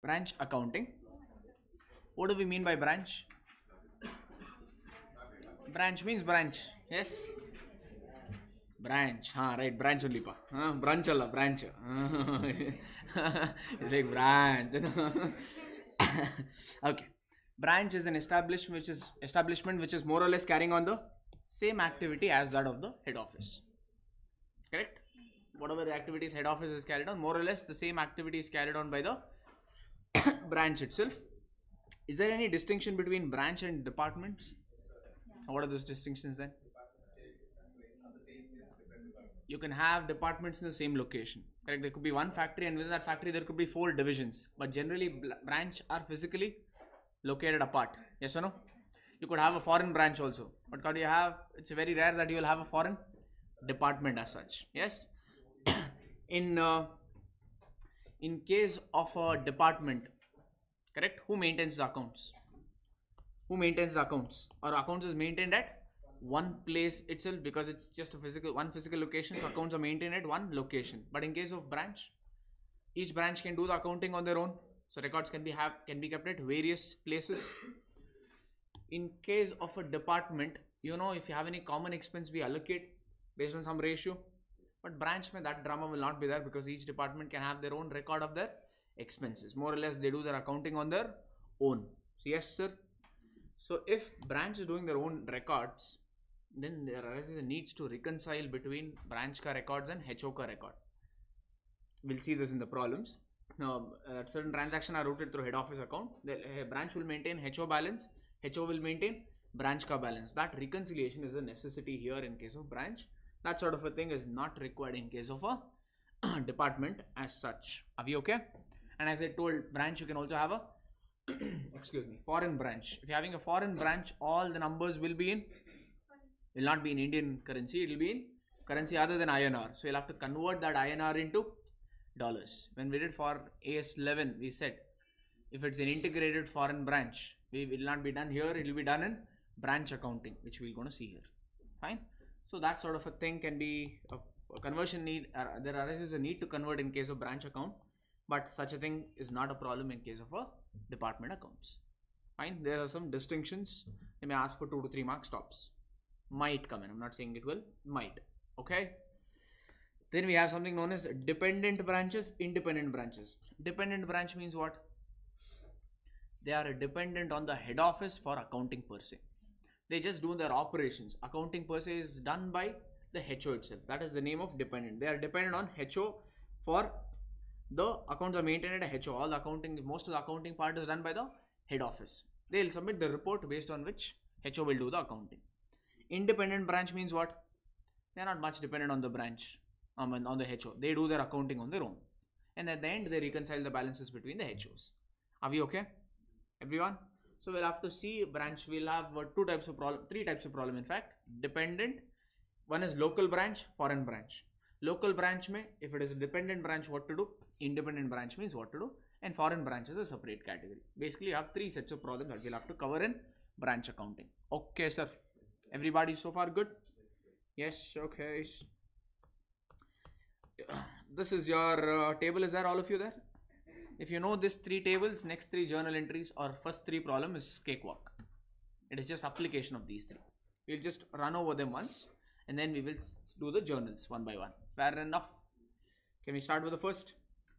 Branch accounting. What do we mean by branch? Branch means branch. Yes. Branch. Right. Branch only pa. Branch alla. Branch. It's like branch. Okay. Branch is an establishment which is more or less carrying on the same activity as that of the head office. Correct? Whatever the activities head office is carried on, more or less the same activity is carried on by the branch itself. Is there any distinction between branch and departments? What are those distinctions then? You can have departments in the same location. Correct? There could be one factory, and within that factory there could be 4 divisions. But generally, branch are physically located apart. Yes or no? You could have a foreign branch also. But what do you have? It's very rare that you will have a foreign department as such. Yes. In case of a department, correct, who maintains the accounts? Who maintains the accounts? Or accounts is maintained at one place itself, because it's just one physical location, so accounts are maintained at one location. But in case of branch, each branch can do the accounting on their own, so records can be kept at various places. In case of a department, if you have any common expense, we allocate based on some ratio. But branch mein that drama will not be there, because each department can have their own record of their expenses. More or less they do their accounting on their own. So yes sir. So if branch is doing their own records, then there arises a need to reconcile between branch ka records and HO ka record. We'll see this in the problems. Now certain transactions are routed through head office account. The branch will maintain HO balance, HO will maintain branch ka balance. That reconciliation is a necessity here in case of branch. That sort of a thing is not required in case of a department as such. Are we okay? And as I told, branch you can also have a foreign branch. If you're having a foreign branch, all the numbers will not be in Indian currency, it will be in currency other than INR. So you'll have to convert that INR into dollars. When we did for AS11, we said if it's an integrated foreign branch, it will not be done here, it will be done in branch accounting, which we're going to see here. Fine. So that sort of a thing can be a conversion need. There arises a need to convert in case of branch account, but such a thing is not a problem in case of a department accounts. Fine. There are some distinctions. They may ask for 2 to 3 mark stops. Might come in. I'm not saying it will. Might. Okay. Then we have something known as dependent branches, independent branches. Dependent branch means what? They are dependent on the head office for accounting per se. They just do their operations. Accounting per se is done by the HO itself. That is the name of dependent. They are dependent on HO for the accounts are maintained at HO. All the accounting, most of the accounting part is done by the head office. They will submit the report based on which HO will do the accounting. Independent branch means what? They are not much dependent on the branch, on the HO. They do their accounting on their own. And at the end, they reconcile the balances between the HOs. Are we okay? Everyone? So we'll have to see branch. We'll have 3 types of problem in fact. Dependent. One is local branch, foreign branch. Local branch mein, if it is a dependent branch, what to do? Independent branch means what to do? And foreign branch is a separate category. Basically, you have 3 sets of problems that we'll have to cover in branch accounting. Okay, sir. Everybody so far good? Yes, okay. This is your table. Is there all of you there? If you know these 3 tables, next 3 journal entries or first 3 problem is cakewalk. It is just application of these 3. We'll just run over them once and then we will do the journals one by one. Fair enough. Can we start with the first?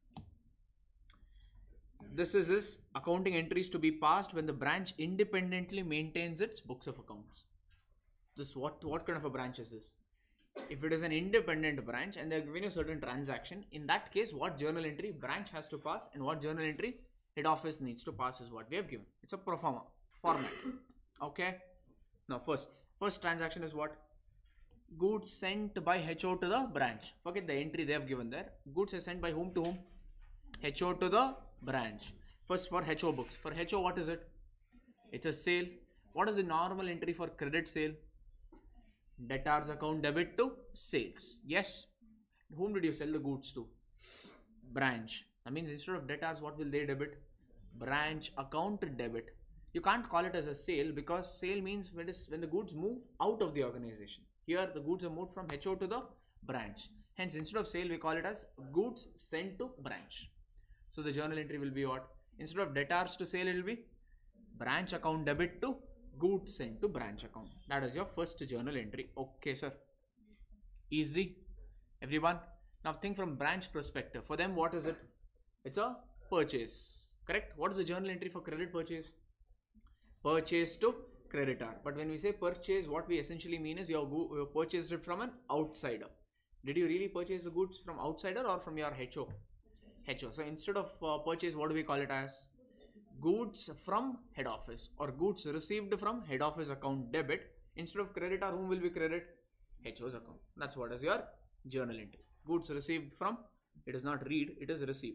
This is his accounting entries to be passed when the branch independently maintains its books of accounts. This what kind of a branch is this? If it is an independent branch and they are giving a certain transaction, in that case, what journal entry branch has to pass and what journal entry head office needs to pass is what we have given. It's a pro forma format. Okay. Now first transaction is what? Goods sent by HO to the branch. Forget the entry they have given there. Goods are sent by whom to whom? HO to the branch. First for HO books. For HO, what is it? It's a sale. What is the normal entry for credit sale? Debtors account debit to sales. Yes. Whom did you sell the goods to? Branch. That means instead of debtors, what will they debit? Branch account debit. You can't call it as a sale because sale means when the goods move out of the organization. Here the goods are moved from HO to the branch. Hence instead of sale we call it as goods sent to branch. So the journal entry will be what? Instead of debtors to sale, it will be branch account debit to goods sent to branch account. That is your first journal entry. Okay, sir. Easy, everyone. Now think from branch perspective. For them, what is it? It's a purchase, correct? What is the journal entry for credit purchase? Purchase to creditor. But when we say purchase, what we essentially mean is you purchased it from an outsider. Did you really purchase the goods from outsider or from your HO? HO. So instead of purchase, what do we call it as? Goods from head office, or goods received from head office account debit. Instead of creditor, whom will we credit? HO's account. That's what is your journal entry. Goods received from, it is not read, it is received.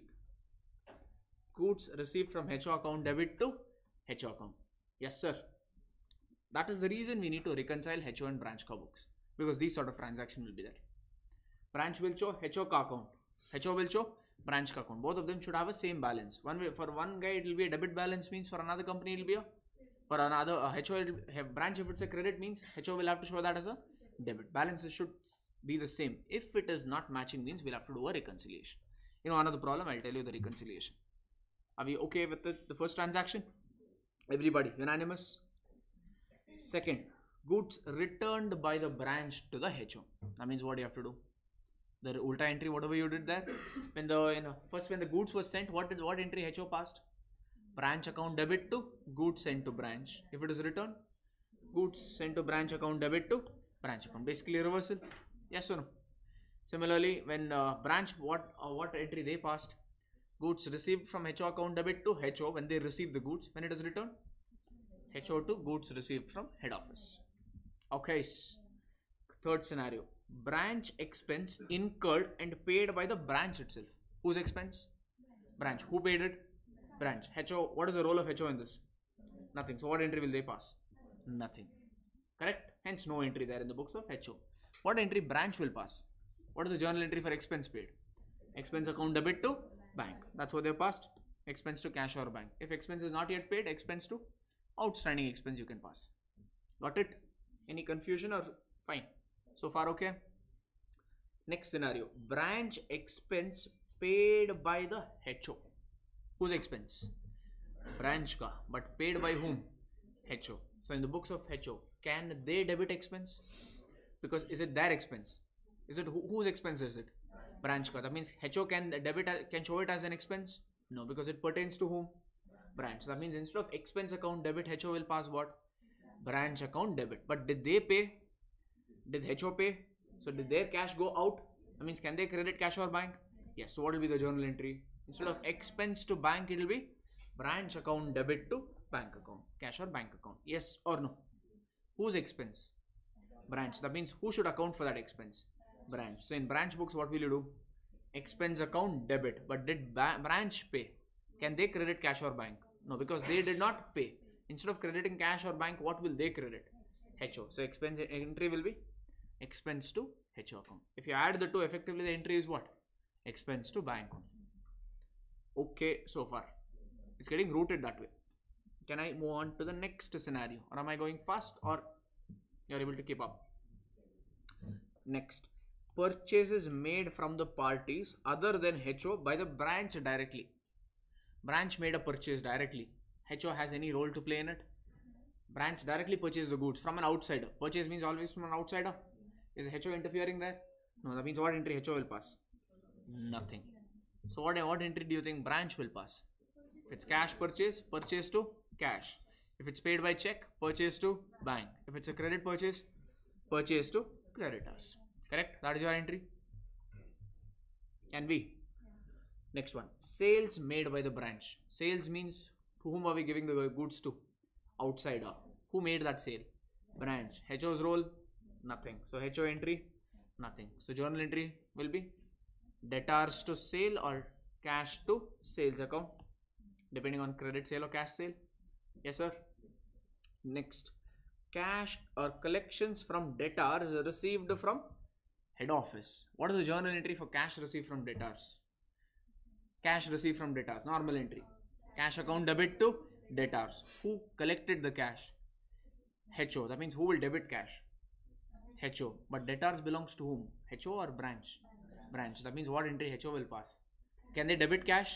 Goods received from HO account debit to HO account. Yes, sir. That is the reason we need to reconcile HO and branch ka books, because these sort of transaction will be there. Branch will show HO ka account. HO will show branch ka account. Both of them should have a same balance. One way, for one guy it will be a debit balance, means for another company it will be a, for another HO it will have branch, if it's a credit means HO will have to show that as a debit. Balances should be the same. If it is not matching means we'll have to do a reconciliation. You know another problem, I'll tell you the reconciliation. Are we okay with the first transaction? Everybody unanimous? Second, goods returned by the branch to the HO. That means what you have to do? The ulta entry, whatever you did there. When the first when the goods was sent, what entry HO passed? Branch account debit to goods sent to branch. If it is returned, goods sent to branch account debit to branch account. Basically reversal. Yes or no? Similarly, when branch, what entry they passed? Goods received from HO account debit to HO when they receive the goods. When it is returned, HO to goods received from head office. Okay. Third scenario. Branch expense incurred and paid by the branch itself. Whose expense? Branch. Who paid it? Branch. HO. What is the role of HO in this? Nothing. So what entry will they pass? Nothing. Correct? Hence no entry there in the books of HO. What entry branch will pass? What is the journal entry for expense paid? Expense account debit to bank. That's what they passed. Expense to cash or bank. If expense is not yet paid, expense to outstanding expense you can pass. Got it? Any confusion or fine? So far okay? Next scenario. Branch expense paid by the HO. Whose expense? Branch ka. But paid by whom? HO. So in the books of HO, can they debit expense? Because is it their expense? Is it whose expense is it? Branch ka. That means HO can show it as an expense? No, because it pertains to whom? Branch. That means instead of expense account debit, HO will pass what? Branch account debit. But did they pay? Did HO pay? So did their cash go out? That means can they credit cash or bank? Yes. So what will be the journal entry? Instead of expense to bank, it will be branch account debit to bank account. Cash or bank account. Yes or no? Whose expense? Branch. That means who should account for that expense? Branch. So in branch books, what will you do? Expense account debit. But did branch pay? Can they credit cash or bank? No, because they did not pay. Instead of crediting cash or bank, what will they credit? HO. So expense entry will be expense to HO account. If you add the two, effectively the entry is what? Expense to bank account. Okay, so far. It's getting routed that way. Can I move on to the next scenario? Or am I going fast or you're able to keep up? Next. Purchases made from the parties other than HO by the branch directly. Branch made a purchase directly. HO has any role to play in it? Branch directly purchased the goods from an outsider. Purchase means always from an outsider. Is HO interfering there? No, that means what entry HO will pass? Nothing. So what entry do you think branch will pass? If it's cash purchase, purchase to cash. If it's paid by check, purchase to bank. If it's a credit purchase, purchase to creditors. Correct? That is your entry. Can be. Next one. Sales made by the branch. Sales means to whom are we giving the goods to? Outsider. Who made that sale? Branch. HO's role? Nothing. So HO entry? Nothing. So journal entry will be debtors to sale or cash to sales account, depending on credit sale or cash sale. Yes, sir. Next. Cash or collections from debtors received from head office. What is the journal entry for cash received from debtors? Cash received from debtors. Normal entry. Cash account debit to debtors. Who collected the cash? HO. That means who will debit cash? HO. But debtors belongs to whom? HO or branch? Branch. That means what entry HO will pass? Can they debit cash?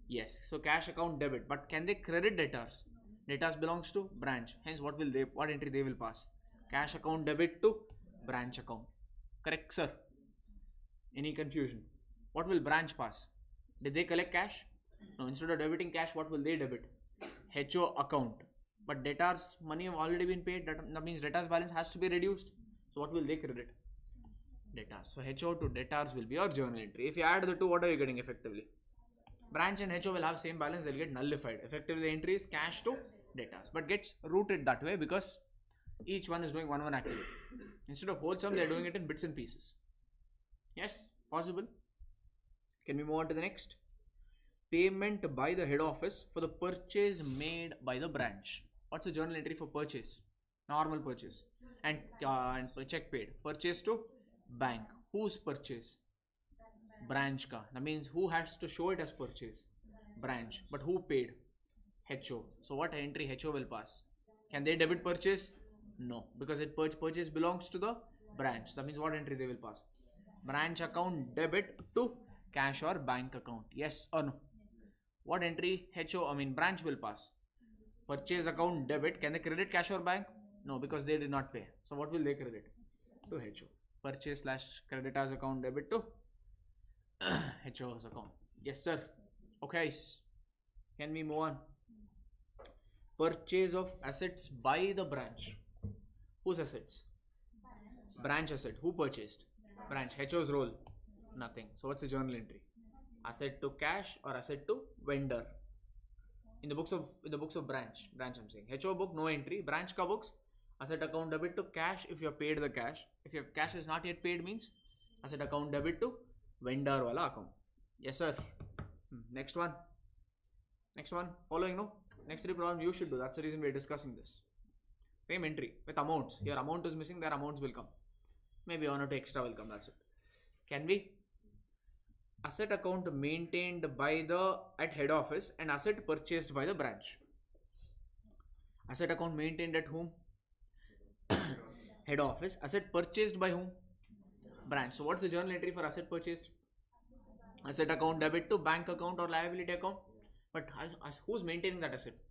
Yes. So cash account debit, but can they credit debtors? Debtors belongs to branch. Hence, what entry they will pass? Cash account debit to branch account. Correct, sir? Any confusion? What will branch pass? Did they collect cash? No. Instead of debiting cash, what will they debit? HO account. But debtors money have already been paid. That means debtors balance has to be reduced. So what will they credit? Debtors. So HO to debtors will be your journal entry. If you add the two, what are you getting effectively? Branch and HO will have same balance. They'll get nullified. Effectively, the entry is cash to debtors, but gets routed that way because each one is doing one activity. Instead of whole sum, they are doing it in bits and pieces. Yes, possible. Can we move on to the next? Payment by the head office for the purchase made by the branch. What's the journal entry for purchase? Normal purchase. And check paid. Purchase to bank. Whose purchase? Branch ka. That means who has to show it as purchase? Branch. But who paid? HO. So what entry HO will pass? Can they debit purchase? No. Because it purchase belongs to the branch. That means what entry they will pass? Branch account debit to cash or bank account. Yes or no? What entry branch will pass? Purchase account debit. Can they credit cash or bank? No, because they did not pay. So what will they credit? To HO. Purchase / creditors account debit to HO's account. Yes, sir. Okay. Can we move on? Purchase of assets by the branch. Whose assets? Branch asset. Who purchased? Branch. HO's role? Nothing. So what's the journal entry? Asset to cash or asset to vendor. In the books of branch I'm saying. HO book no entry. Branch ka books asset account debit to cash if you have paid the cash. If your cash is not yet paid means asset account debit to vendor wala account. Yes sir. Next one. Following no. Next three problems you should do. That's the reason we are discussing this. Same entry with amounts. Here amount is missing. Their amounts will come. Maybe one or two extra will come. That's it. Can we? Asset account maintained by the at head office and asset purchased by the branch. Asset account maintained at whom? Head office. Asset purchased by whom? Branch. So what's the journal entry for asset purchased? Asset account debit to bank account or liability account. But who's maintaining that asset?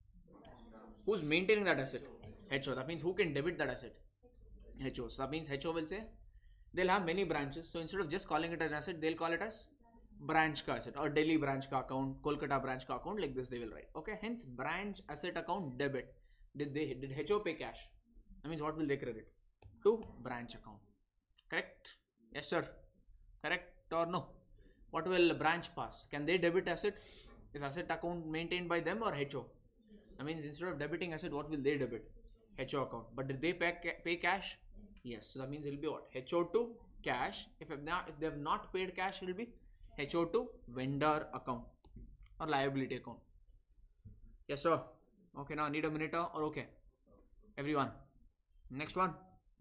Who's maintaining that asset? HO. That means who can debit that asset? HO. So that means HO will say they'll have many branches. So instead of just calling it an asset, they'll call it as branch ka asset or Delhi branch ka account, Kolkata branch ka account. Like this they will write. Okay. Hence branch asset account debit. Did HO pay cash? That means what will they credit? To branch account. Correct? Yes sir. Correct or no? What will branch pass? Can they debit asset? Is asset account maintained by them or HO? That means instead of debiting asset, what will they debit? HO account. But did they pay cash? Yes. So that means it will be what? HO to cash. If they have not paid cash, it will be HO to vendor account or liability account. Yes sir. Okay, now need a minute or okay? Everyone. Next one.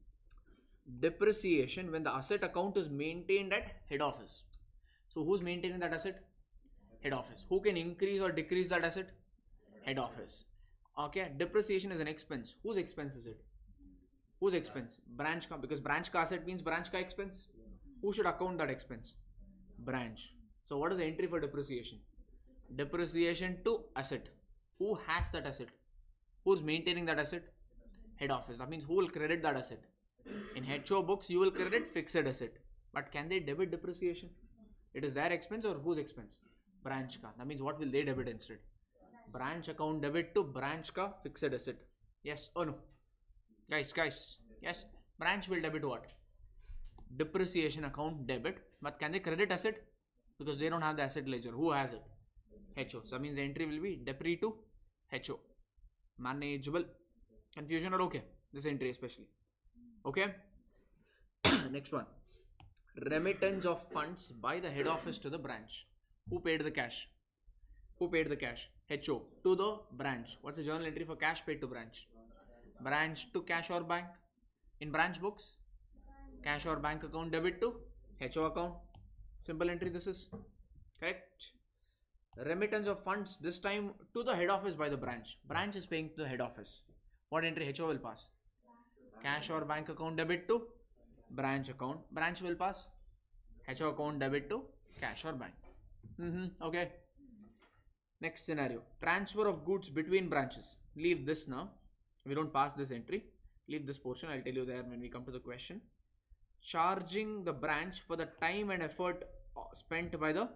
Depreciation when the asset account is maintained at head office. So who's maintaining that asset? Head office. Who can increase or decrease that asset? Head office. Okay. Depreciation is an expense. Whose expense is it? Whose expense? Branch ka, because branch ka asset means branch ka expense. Who should account that expense? Branch. So what is the entry for depreciation? Depreciation to asset. Who has that asset? Who's maintaining that asset? Head office. That means who will credit that asset? In HO books, you will credit fixed asset. But can they debit depreciation? It is their expense or whose expense? Branch ka. That means what will they debit instead? Branch account debit to branch ka fixed asset. Yes or no? Guys. Yes. Branch will debit what? Depreciation account debit. But can they credit asset? Because they don't have the asset ledger. Who has it? HO. So that means the entry will be depre to HO. Manageable. Confusion or okay? This entry especially. Okay. Next one. Remittance of funds by the head office to the branch. Who paid the cash? Who paid the cash? HO. To the branch. What's the journal entry for cash paid to branch? Branch to cash or bank. In branch books, cash or bank account debit to HO account. Simple entry this is. Correct. Remittance of funds this time to the head office by the branch. Branch is paying to the head office. What entry HO will pass? Cash or bank account debit to branch account. Branch will pass HO account debit to cash or bank. Okay. Next scenario, transfer of goods between branches. Leave this now. We don't pass this entry. Leave this portion. I'll tell you there when we come to the question. Charging the branch for the time and effort spent by the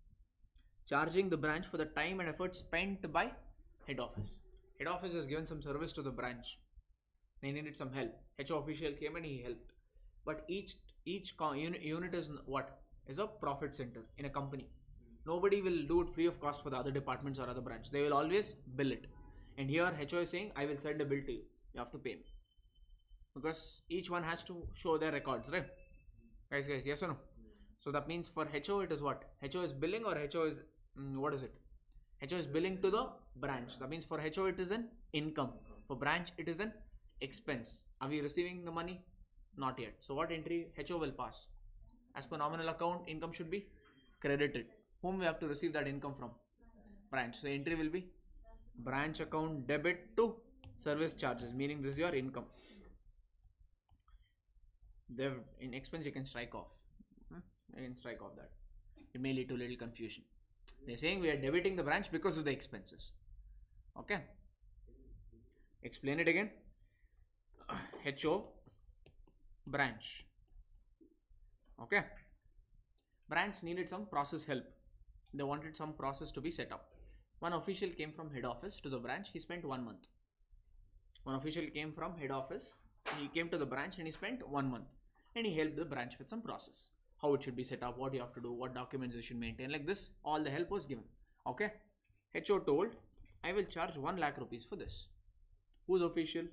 head office. Head office has given some service to the branch. They needed some help. HO official came and he helped. But each unit is what? Is a profit center in a company. Nobody will do it free of cost for the other departments or other branch. They will always bill it. And here HO is saying, I will send a bill to you. You have to pay me. Because each one has to show their records, right? Guys, yes or no? So that means for HO it is what? HO is billing or HO is, what is it? HO is billing to the branch. That means for HO it is an income. For branch it is an expense. Are we receiving the money? Not yet. So what entry HO will pass? As per nominal account, income should be credited. Whom we have to receive that income from? Branch. So entry will be branch account debit to service charges, meaning this is your income. There in expense you can strike off. You can strike off that. It may lead to little confusion. They're saying we are debiting the branch because of the expenses. Okay. Explain it again. HO branch. Okay. Branch needed some process help. They wanted some process to be set up. One official came from head office to the branch. He spent 1 month. One official came from head office. He came to the branch and he spent 1 month. And he helped the branch with some process. How it should be set up, what you have to do, what documents you should maintain. Like this, all the help was given. Okay. HO told, I will charge 1 lakh rupees for this. Who's official?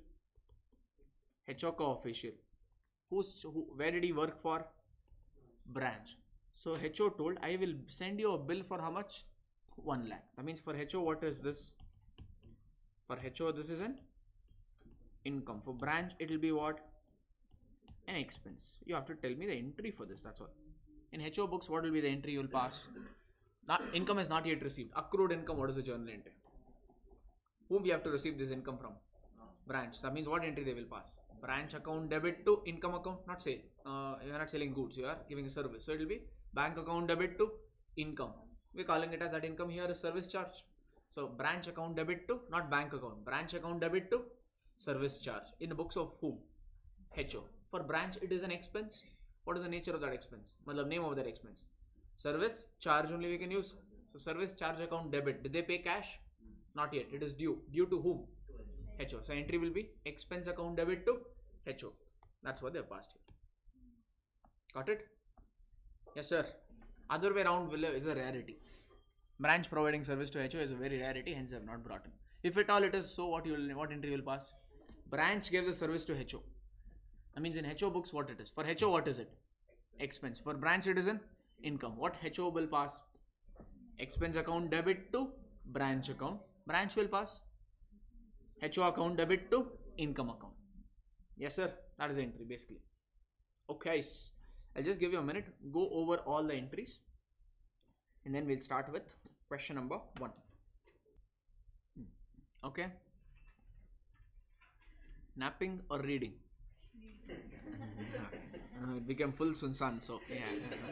HO co-official. Where did he work for? Branch. So HO told, I will send you a bill for how much? 1 lakh. That means for HO, what is this? For HO, this is an income. For branch, it will be what? An expense. You have to tell me the entry for this. That's all. In HO books, what will be the entry you will pass? Income is not yet received. Accrued income, what is the journal entry? Whom we have to receive this income from? Branch. That means what entry they will pass? Branch account debit to income account, not sale. You are not selling goods, you are giving a service. So it will be bank account debit to income. We are calling it as that income here is service charge. So branch account debit to, not bank account. Branch account debit to service charge. In the books of whom? HO. For branch it is an expense. What is the nature of that expense? The name of that expense. Service charge only we can use. So service charge account debit. Did they pay cash? Not yet. It is due. Due to whom? HO. So entry will be expense account debit to HO. That's what they have passed here. Got it? Yes, sir. Other way around is a rarity. Branch providing service to HO is a very rarity, hence I have not brought in. If at all it is so, what entry will pass? Branch gave the service to HO. That means in HO books what it is. For HO what is it? Expense. For branch it is an income. What HO will pass? Expense account debit to branch account. Branch will pass HO account debit to income account. Yes sir, that is the entry basically. Okay, I'll just give you a minute, go over all the entries and then we'll start with question number 1. Okay. Napping or reading? It became full Sunsan, so yeah.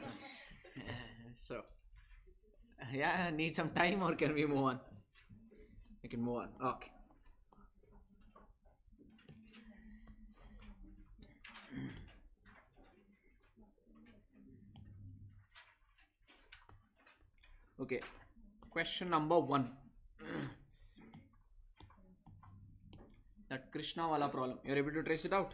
So yeah, need some time or can we move on? We can move on. Okay. Okay, question number 1. That Krishna wala problem. You're able to trace it out?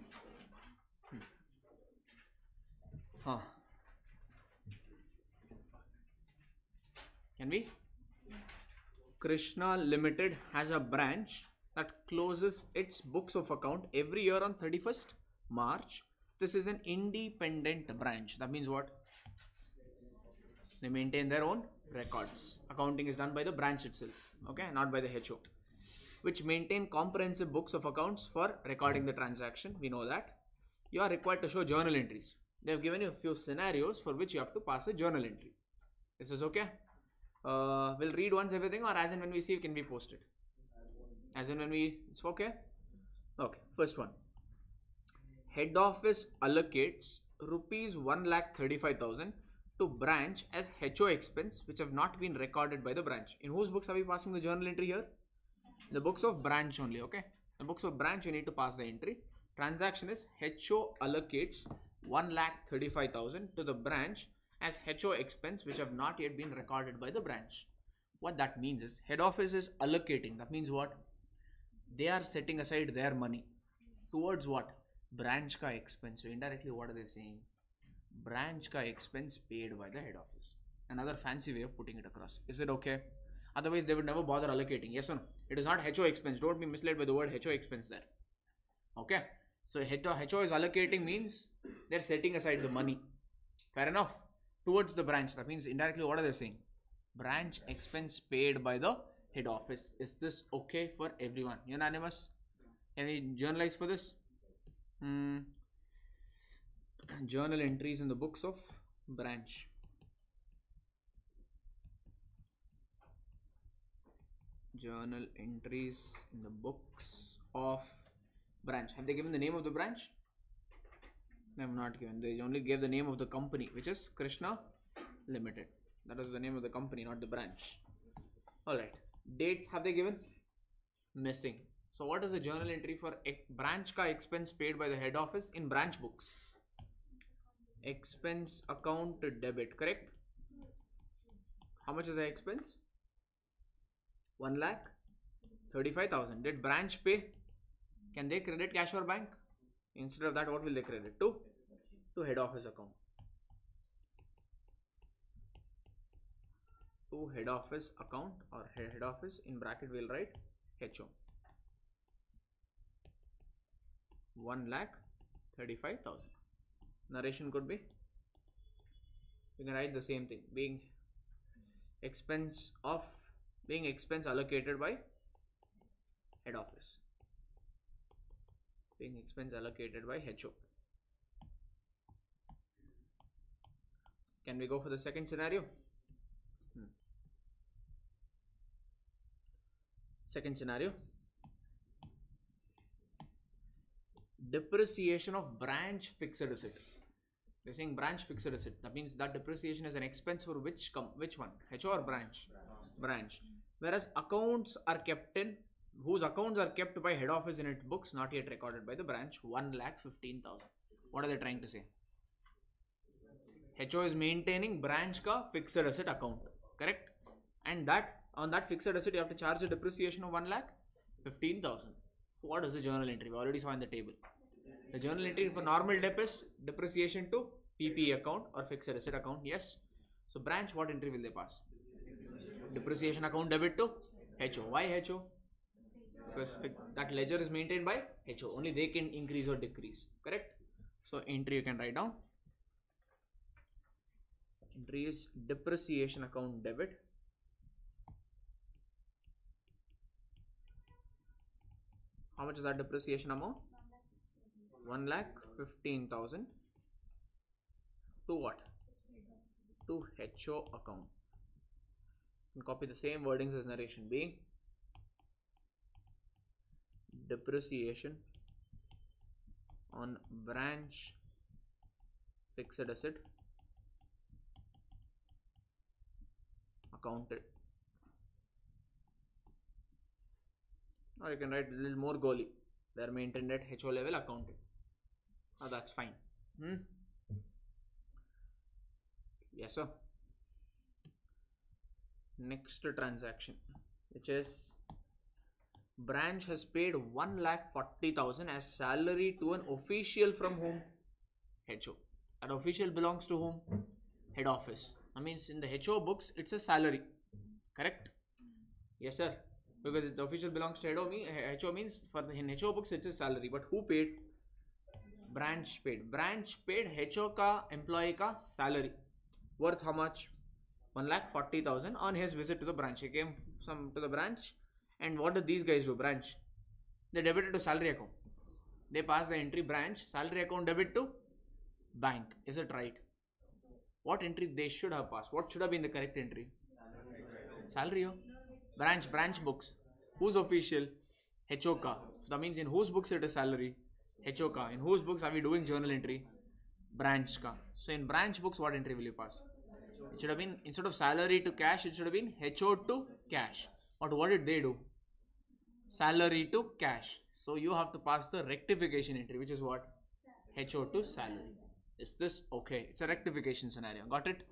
Can we? Krishna Limited has a branch that closes its books of account every year on 31st March. This is an independent branch. That means what? They maintain their own records. Accounting is done by the branch itself, okay, not by the HO, which maintain comprehensive books of accounts for recording the transaction. We know that. You are required to show journal entries. They have given you a few scenarios for which you have to pass a journal entry. This is okay. We'll read once everything, or as and when we see, it can be posted. As and when it's okay. Okay, first one. Head office allocates rupees 1,35,000 to branch as HO expense which have not been recorded by the branch. In whose books are we passing the journal entry here? The books of branch only, okay? The books of branch you need to pass the entry. Transaction is HO allocates 1,35,000 to the branch as HO expense which have not yet been recorded by the branch. What that means is head office is allocating. That means what? They are setting aside their money towards what? Branch ka expense. So indirectly what are they saying? Branch ka expense paid by the head office. Another fancy way of putting it across. Is it okay? Otherwise they would never bother allocating. Yes or no? It is not HO expense. Don't be misled by the word HO expense there. Okay. So HO is allocating means they're setting aside the money. Fair enough. Towards the branch. That means indirectly what are they saying? Branch expense paid by the head office. Is this okay for everyone? Unanimous? Can we journalize for this? Journal entries in the books of branch. Journal entries in the books of branch. Have they given the name of the branch? They have not given. They only gave the name of the company, which is Krishna Limited. That is the name of the company, not the branch. Alright. Dates have they given? Missing. So what is the journal entry for branch ka expense paid by the head office in branch books? Expense account debit, correct? How much is the expense? 1,35,000. Did branch pay? Can they credit cash or bank? Instead of that, what will they credit to? To head office account. To head office account or head office, in bracket we'll write HO. 1,35,000. Narration could be, you can write the same thing, being expense allocated by head office, being expense allocated by HO. Can we go for the second scenario? Second scenario, depreciation of branch fixed asset. They're saying branch fixed asset. That means that depreciation is an expense for which one? HO or branch? Branch. Whereas accounts are kept in, whose accounts are kept by head office in its books, not yet recorded by the branch, 1,15,000. What are they trying to say? HO is maintaining branch ka fixed asset account, correct? And that on that fixed asset you have to charge a depreciation of 1,15,000. What is the journal entry? We already saw in the table. The journal entry for normal dep is depreciation to PPE account or fixed asset account. Yes. So branch, what entry will they pass? Depreciation account debit to HO. Why HO? Because that ledger is maintained by HO. Only they can increase or decrease. Correct? So entry you can write down. Entry is depreciation account debit. How much is that depreciation amount? 1,15,000 to what? To HO account. And copy the same wordings as narration, being depreciation on branch fixed asset accounted. Or you can write a little more goalie. They are maintained at HO level accounted. Oh, that's fine. Yes, sir. Next transaction, which is branch has paid 1,40,000 as salary to an official from whom? HO. That official belongs to whom? Head office. That means in the HO books, it's a salary. Correct? Yes, sir. Because the official belongs to HO means in HO books it's a salary. But who paid? Branch paid. Branch paid HO ka employee ka salary. Worth how much? 1,40,000 on his visit to the branch. He came to the branch, and what did these guys do? Branch. They debited to salary account. They passed the entry branch, salary account debit to bank. Is it right? What entry they should have passed? What should have been the correct entry? Salary. Branch books. Whose official? HO ka. So that means in whose books it is salary? HO ka. In whose books are we doing journal entry? Branch ka. So in branch books, what entry will you pass? It should have been, instead of salary to cash, it should have been HO to cash. But what did they do? Salary to cash. So you have to pass the rectification entry, which is what? HO to salary. Is this okay? It's a rectification scenario. Got it?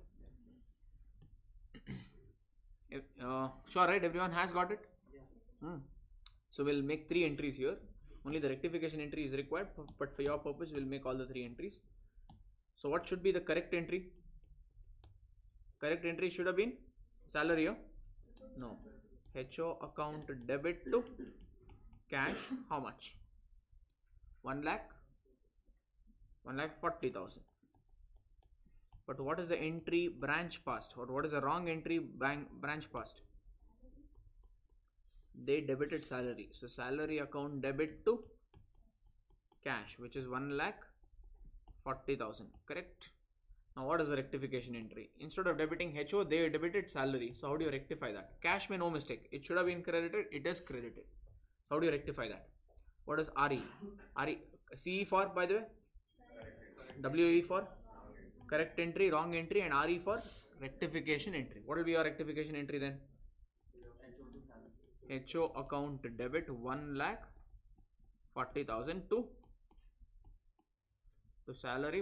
Sure, right? Everyone has got it? So we'll make 3 entries here. Only the rectification entry is required, but for your purpose, we'll make all the 3 entries. So what should be the correct entry? Correct entry should have been salary. No. HO account debit to cash. How much? 1,40,000. But what is the entry branch passed? Or what is the wrong entry branch passed? They debited salary. So salary account debit to cash, which is 1,40,000. Correct? Now what is the rectification entry? Instead of debiting HO, they debited salary. So how do you rectify that? Cash may no mistake. It should have been credited. It is credited. So how do you rectify that? What is RE? RE, CE for, by the way? WE for correct entry, wrong entry, and RE for rectification entry. What will be your rectification entry then? HO account debit 1,40,000 to salary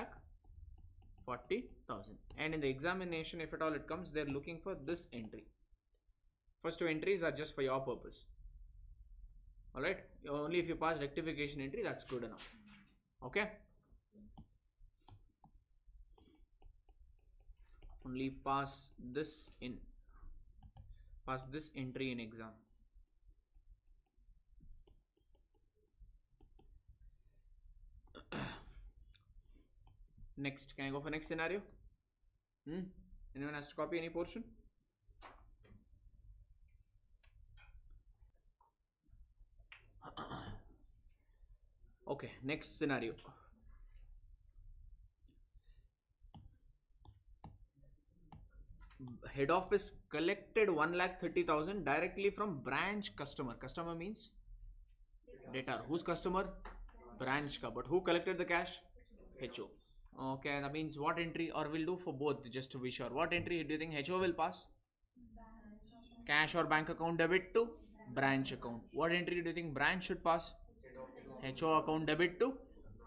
1,40,000. And in the examination, if at all it comes, they're looking for this entry. First 2 entries are just for your purpose. Alright, only if you pass rectification entry, that's good enough. Okay. Only pass this entry in exam. Next, can I go for next scenario? Anyone has to copy any portion? Okay, next scenario. Head office collected 1,30,000 directly from branch customer. Customer means debtor. Whose customer? Branch ka. But who collected the cash? HO. Okay, that means what entry, or we'll do for both just to be sure. What entry do you think HO will pass? Cash or bank account debit to branch account. What entry do you think branch should pass? HO account debit to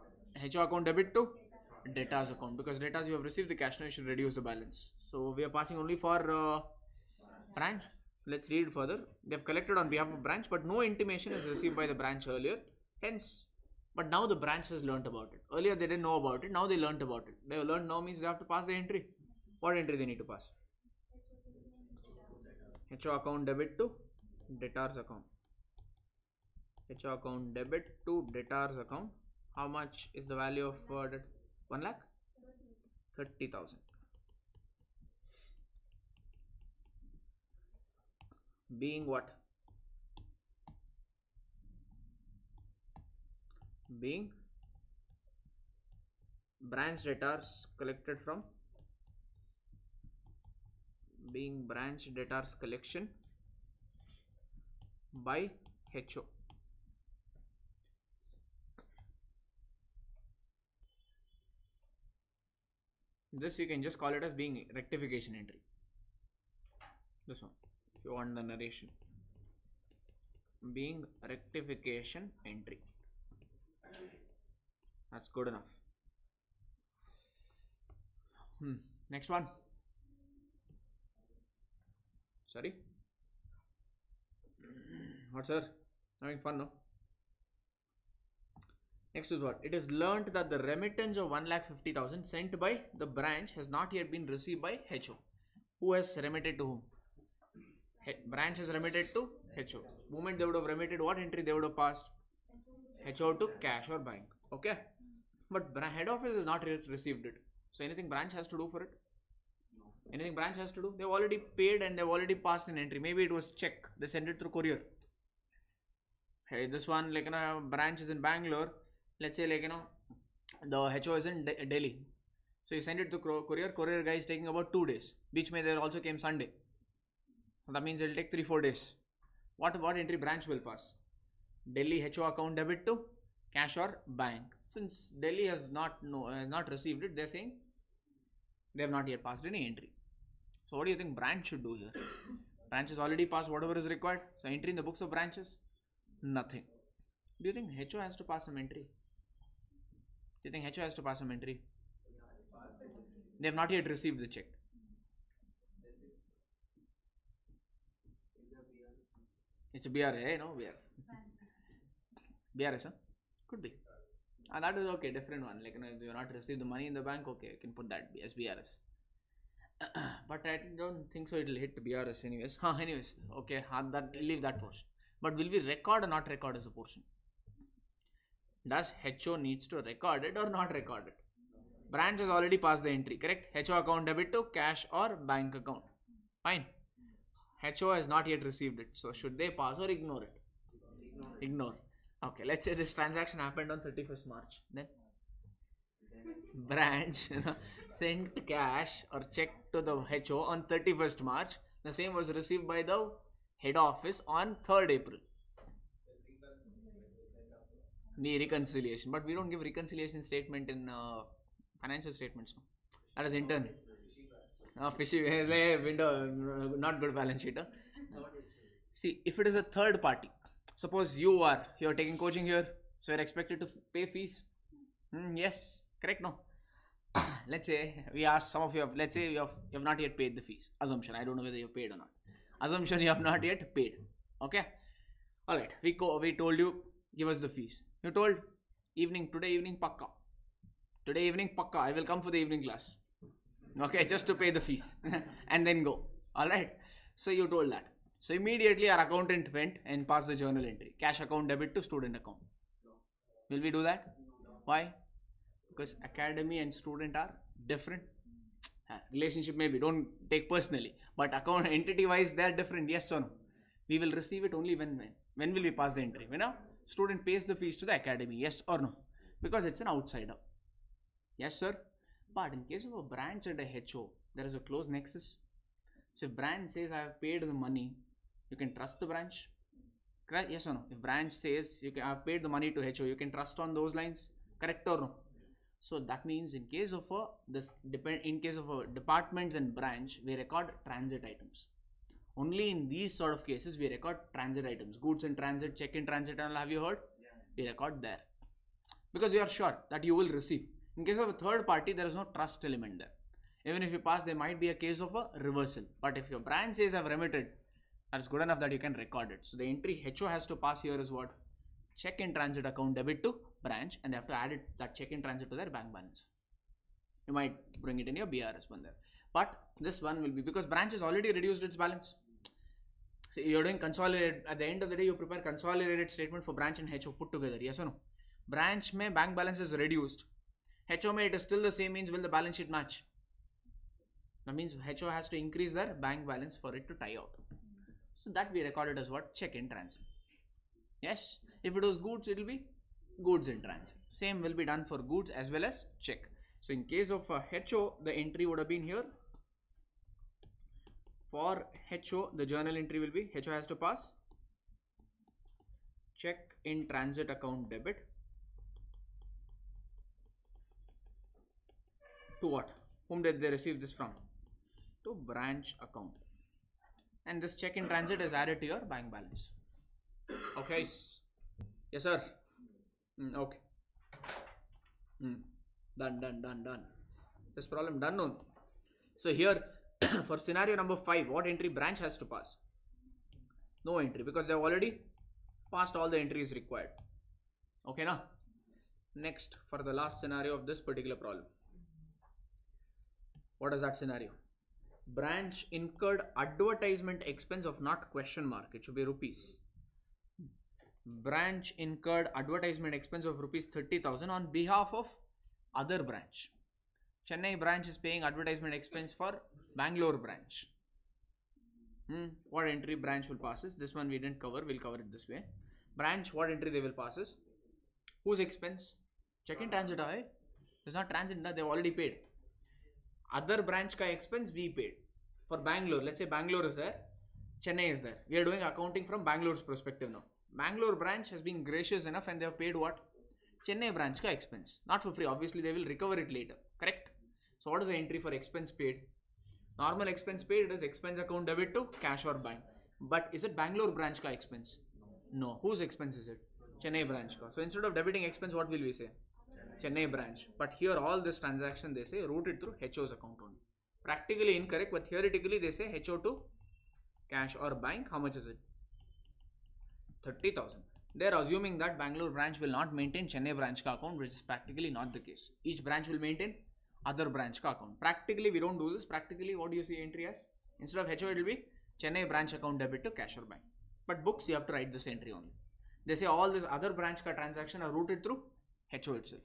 debtors account, because debtors you have received the cash, now you should reduce the balance. So we are passing only for branch. Let's read further. They have collected on behalf of branch, but no intimation is received by the branch earlier. Hence, but now the branch has learnt about it. Earlier they didn't know about it. Now they learnt about it. They have learned now means they have to pass the entry. What entry they need to pass? HO account debit to debtors account. HO account debit to debtors account. How much is the value of 1,30,000? Being what? Being branch debtors collected from, being branch debtors collection by HO. This you can just call it as being rectification entry. This one, if you want the narration. Being rectification entry. That's good enough. Next one. Sorry. What, sir? Having fun, no? Next is what? It is learnt that the remittance of 1,50,000 sent by the branch has not yet been received by HO. Who has remitted to whom? Branch has remitted to HO. Moment they would have remitted, what entry they would have passed? HO to cash or bank. Okay. But head office has not received it. So anything branch has to do for it? Anything branch has to do? They've already paid and they've already passed an entry. Maybe it was check. They sent it through courier. Hey, this one, like, branch is in Bangalore. Let's say, like, the HO is in Delhi. So you send it to courier. Courier guy is taking about 2 days. Beach mein there also came Sunday. That means it will take 3-4 days. What entry branch will pass? Delhi HO account debit to cash or bank. Since Delhi has not received it, they're saying They have not yet passed any entry. So what do you think branch should do here? Branch has already passed whatever is required. So entry in the books of branches? Nothing. Do you think HO has to pass some entry? Do you think HO has to pass some entry? They have not yet received the check. It's a BRA, eh? No, BRS. BRS, huh? Could be. And that is okay, different one. Like, if you have not received the money in the bank, okay, you can put that as BRS. But I don't think so. It will hit BRS anyways. Anyways, okay, leave that portion. But will we record or not record as a portion? Does HO needs to record it or not record it? Branch has already passed the entry, correct? HO account debit to cash or bank account. Fine. HO has not yet received it. So should they pass or ignore it? Ignore. Okay, let's say this transaction happened on 31st March. Then branch sent cash or check to the HO on 31st March. The same was received by the head office on 3rd April. The reconciliation. But we don't give reconciliation statement in financial statements. No? That is internal. Fishy window, not good balance sheet. Huh? See, if it is a third party, suppose you're taking coaching here, so you're expected to pay fees. Yes, correct, no? Let's say we ask some of you, let's say you have not yet paid the fees. Assumption, I don't know whether you paid or not. Assumption you have not yet paid. Okay? Alright, we told you, give us the fees. You told, today evening pakka. Today evening pakka, I will come for the evening class. Okay, just to pay the fees and then go. Alright, so you told that. So immediately our accountant went and passed the journal entry. Cash account debit to student account. Will we do that? Why? Because academy and student are different. Relationship maybe, don't take personally. But account entity wise they are different, yes or no? We will receive it only when will we pass the entry? When a student pays the fees to the academy, yes or no? Because it's an outsider. Yes sir? But in case of a branch and a HO, there is a close nexus. So if branch says I have paid the money, you can trust the branch. Correct? Yes or no? If branch says I have paid the money to HO, you can trust on those lines. Correct or no? So that means in case of departments and branch, we record transit items. Only in these sort of cases we record transit items. Goods in transit, check in transit, and have you heard? Yeah. We record there. Because we are sure that you will receive. In case of a third party, there is no trust element there. Even if you pass, there might be a case of a reversal. But if your branch says I've remitted, that's good enough that you can record it. So the entry HO has to pass here is what? Check in transit account debit to branch, and they have to add that check in transit to their bank balance. You might bring it in your BRS one there. But this one will be because branch has already reduced its balance. So you're doing consolidated. At the end of the day, you prepare consolidated statement for branch and HO put together. Yes or no? Branch mein bank balance is reduced. HO may it is still the same, means will the balance sheet match? That means HO has to increase their bank balance for it to tie out. So that we recorded as what? Check in transit. Yes. If it was goods, it will be goods in transit. Same will be done for goods as well as check. So in case of HO, the entry would have been here. For HO, the journal entry will be HO has to pass check in transit account debit to what? Whom did they receive this from? To branch account. And this check in transit is added to your bank balance. Okay. Yes, sir. Okay. Done. This problem done. No. So here, for scenario number 5, what entry branch has to pass? No entry, because they have already passed all the entries required. Okay, now. Next, for the last scenario of this particular problem. What is that scenario? Branch incurred advertisement expense of not question mark. It should be rupees. Branch incurred advertisement expense of rupees 30,000 on behalf of other branch. Chennai branch is paying advertisement expense for Bangalore branch. What entry branch will passes? This one we didn't cover. We'll cover it this way. Branch, what entry they will passes? Whose expense? Check in transit. It's not transit. They've already paid. Other branch ka expense we paid. For Bangalore, let's say Bangalore is there, Chennai is there. We are doing accounting from Bangalore's perspective now. Bangalore branch has been gracious enough and they have paid what? Chennai branch ka expense. Not for free. Obviously, they will recover it later. Correct? So what is the entry for expense paid? Normal expense paid, it is expense account debit to cash or bank. But is it Bangalore branch ka expense? No. Whose expense is it? Chennai branch ka. So instead of debiting expense, what will we say? Chennai branch. But here all this transaction they say routed through HO's account only. Practically incorrect, but theoretically they say HO to cash or bank. How much is it? 30,000. They are assuming that Bangalore branch will not maintain Chennai branch ka account, which is practically not the case. Each branch will maintain other branch ka account. Practically we don't do this. Practically what do you see entry as? Instead of HO it will be Chennai branch account debit to cash or bank. But books you have to write this entry only. They say all this other branch ka transaction are routed through HO itself.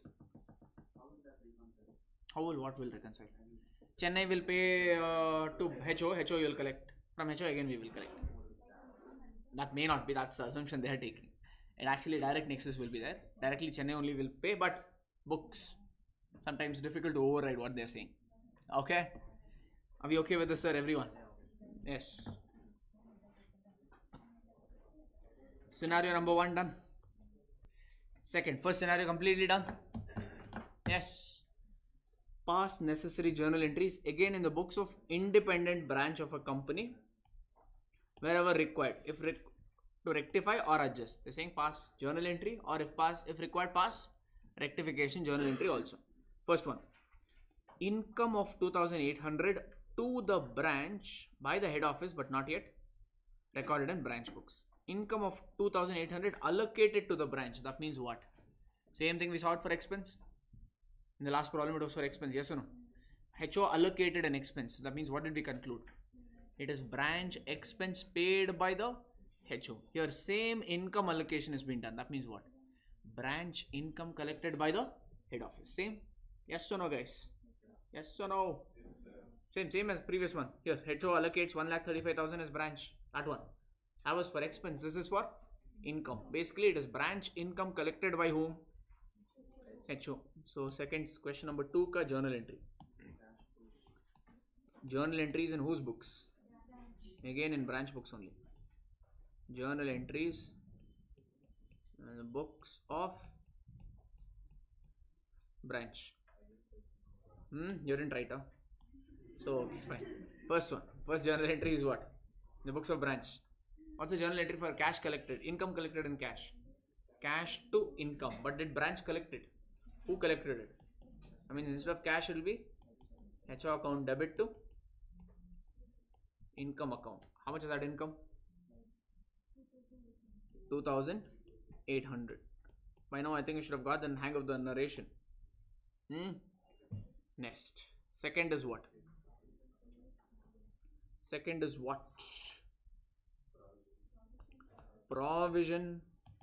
What will reconcile? Chennai will pay to HO you will collect. From HO again we will collect. That may not be, that's the assumption they are taking. And actually direct nexus will be there. Directly Chennai only will pay, but books sometimes difficult to override what they are saying. Okay? Are we okay with this, sir, everyone? Yes. Scenario number 1 done. First scenario completely done. Yes. Pass necessary journal entries again in the books of independent branch of a company wherever required. If to rectify or adjust. They're saying pass journal entry, or if required, pass rectification journal entry also. First one. Income of 2,800 to the branch by the head office but not yet recorded in branch books. Income of 2,800 allocated to the branch. That means what? Same thing we saw it for expense. In the last problem it was for expense. Yes or no? HO allocated an expense. That means what did we conclude? It is branch expense paid by the HO. Here same income allocation has been done. That means what? Branch income collected by the head office. Same? Yes or no, guys? Yes or no? Same as previous one. Here HO allocates 1,35,000 as branch. That one. That was for expense. This is for income. Basically it is branch income collected by whom? HO. So second question number 2 ka journal entry. Journal entries in whose books? Again in branch books only. Journal entries in the books of branch. You didn't write, huh? So okay, fine. First journal entry is what? The books of branch. What's the journal entry for cash collected? Income collected in cash. Cash to income. But did branch collect it? Who collected it? I mean, instead of cash it will be HO account debit to income account. How much is that income? 2,800. By now I think you should have got the hang of the narration. Next. Second is what? Provision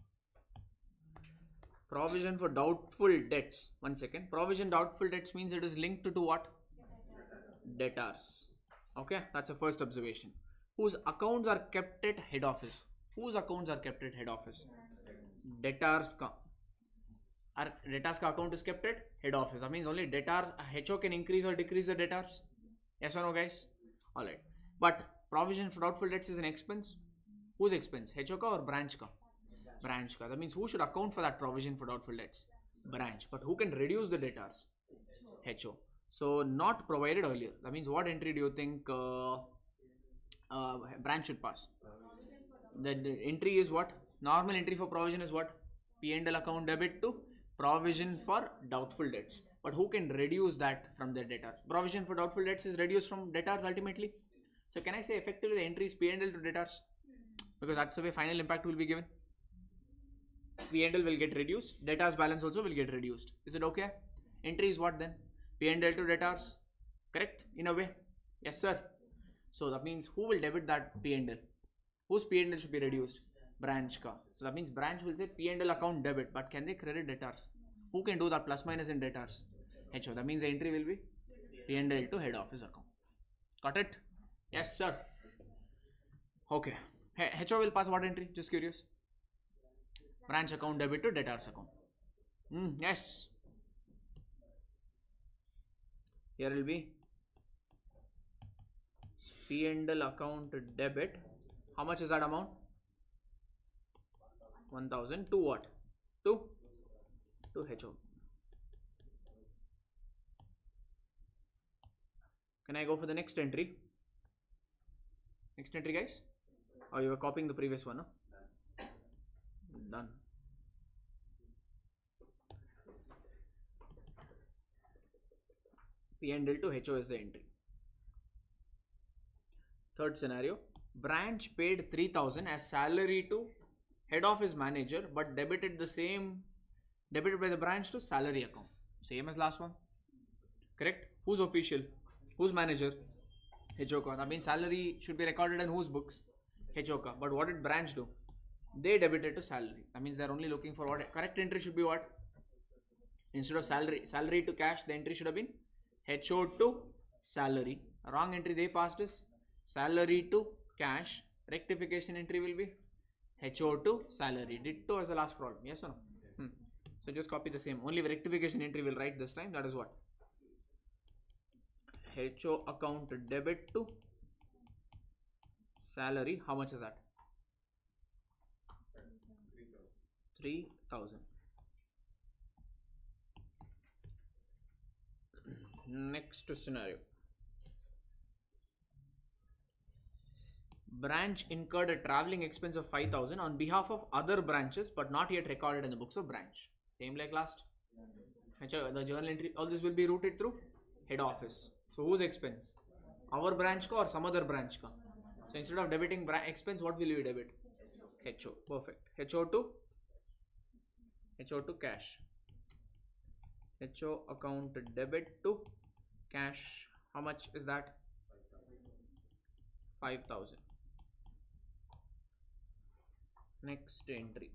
for doubtful debts. 1 second. Provision doubtful debts means it is linked to what? Debtors. Okay, that's the first observation. Whose accounts are kept at head office? Whose accounts are kept at head office? Debtors ka. Debtors ka account is kept at head office. That means only debtors, HO can increase or decrease the debtors. Yes or no, guys? Alright. But provision for doubtful debts is an expense. Whose expense? HO ka or branch ka? Branch ka. That means who should account for that provision for doubtful debts? Branch. But who can reduce the debtors? HO. So not provided earlier. That means what entry do you think branch should pass? The entry is what? Normal entry for provision is what? P&L account debit to provision for doubtful debts. But who can reduce that from their debtors? Provision for doubtful debts is reduced from debtors ultimately. So can I say effectively the entry is P&L to debtors? Because that's the way final impact will be given. P&L will get reduced. Debtors balance also will get reduced. Is it okay? Entry is what then? P&L to debtors. Correct? In a way. Yes, sir. So that means who will debit that P&L? Whose P&L should be reduced? Branch ka. So that means branch will say P&L account debit. But can they credit debtors? Who can do that plus minus in debtors? HO. That means the entry will be P&L to head office account. Got it? Yes, sir. Okay. HO will pass what entry? Just curious. Branch account debit to debtors account. Yes. Here will be P&L account debit. How much is that amount? 1,000 to what? To HO. Can I go for the next entry? Next entry, guys? Or you were copying the previous one, no? Done. P&L to HO is the entry. Third scenario, branch paid 3,000 as salary to head office manager, but debited by the branch to salary account. Same as last one. Correct? Who's official? Who's manager? HOCA. That means salary should be recorded in whose books? HOCA. But what did branch do? They debited to salary. That means they're only looking for what? Correct entry should be what? Instead of salary to cash, the entry should have been HO to salary. Wrong entry they passed is salary to cash. Rectification entry will be HO to salary. Ditto as the last problem. Yes or no? So just copy the same. Only rectification entry will write this time. That is what? HO account debit to salary. How much is that? 3,000. Next scenario. Branch incurred a traveling expense of 5,000 on behalf of other branches but not yet recorded in the books of branch. Same like last. The journal entry, all this will be routed through head office. So whose expense? Our branch ka or some other branch ka? So instead of debiting expense, what will you debit? HO. Perfect. HO to cash. HO account debit to cash. How much is that? 5,000. Next entry.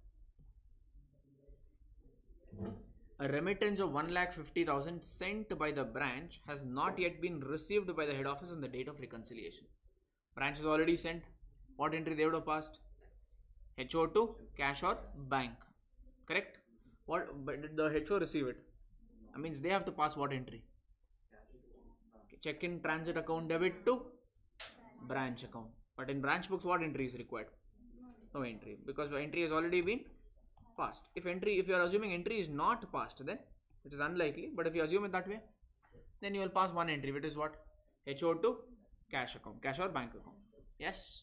A remittance of 1,50,000 sent by the branch has not yet been received by the head office on the date of reconciliation. Branch is already sent. What entry they would have passed? HO to cash or bank. Correct? But did the HO receive it? That means they have to pass what entry? Check in transit account debit to branch account. But in branch books, what entry is required? No entry, because the entry has already been passed. If you are assuming entry is not passed, then which is unlikely, but if you assume it that way, then you will pass one entry, which is what? HO to cash account, cash or bank account. Yes.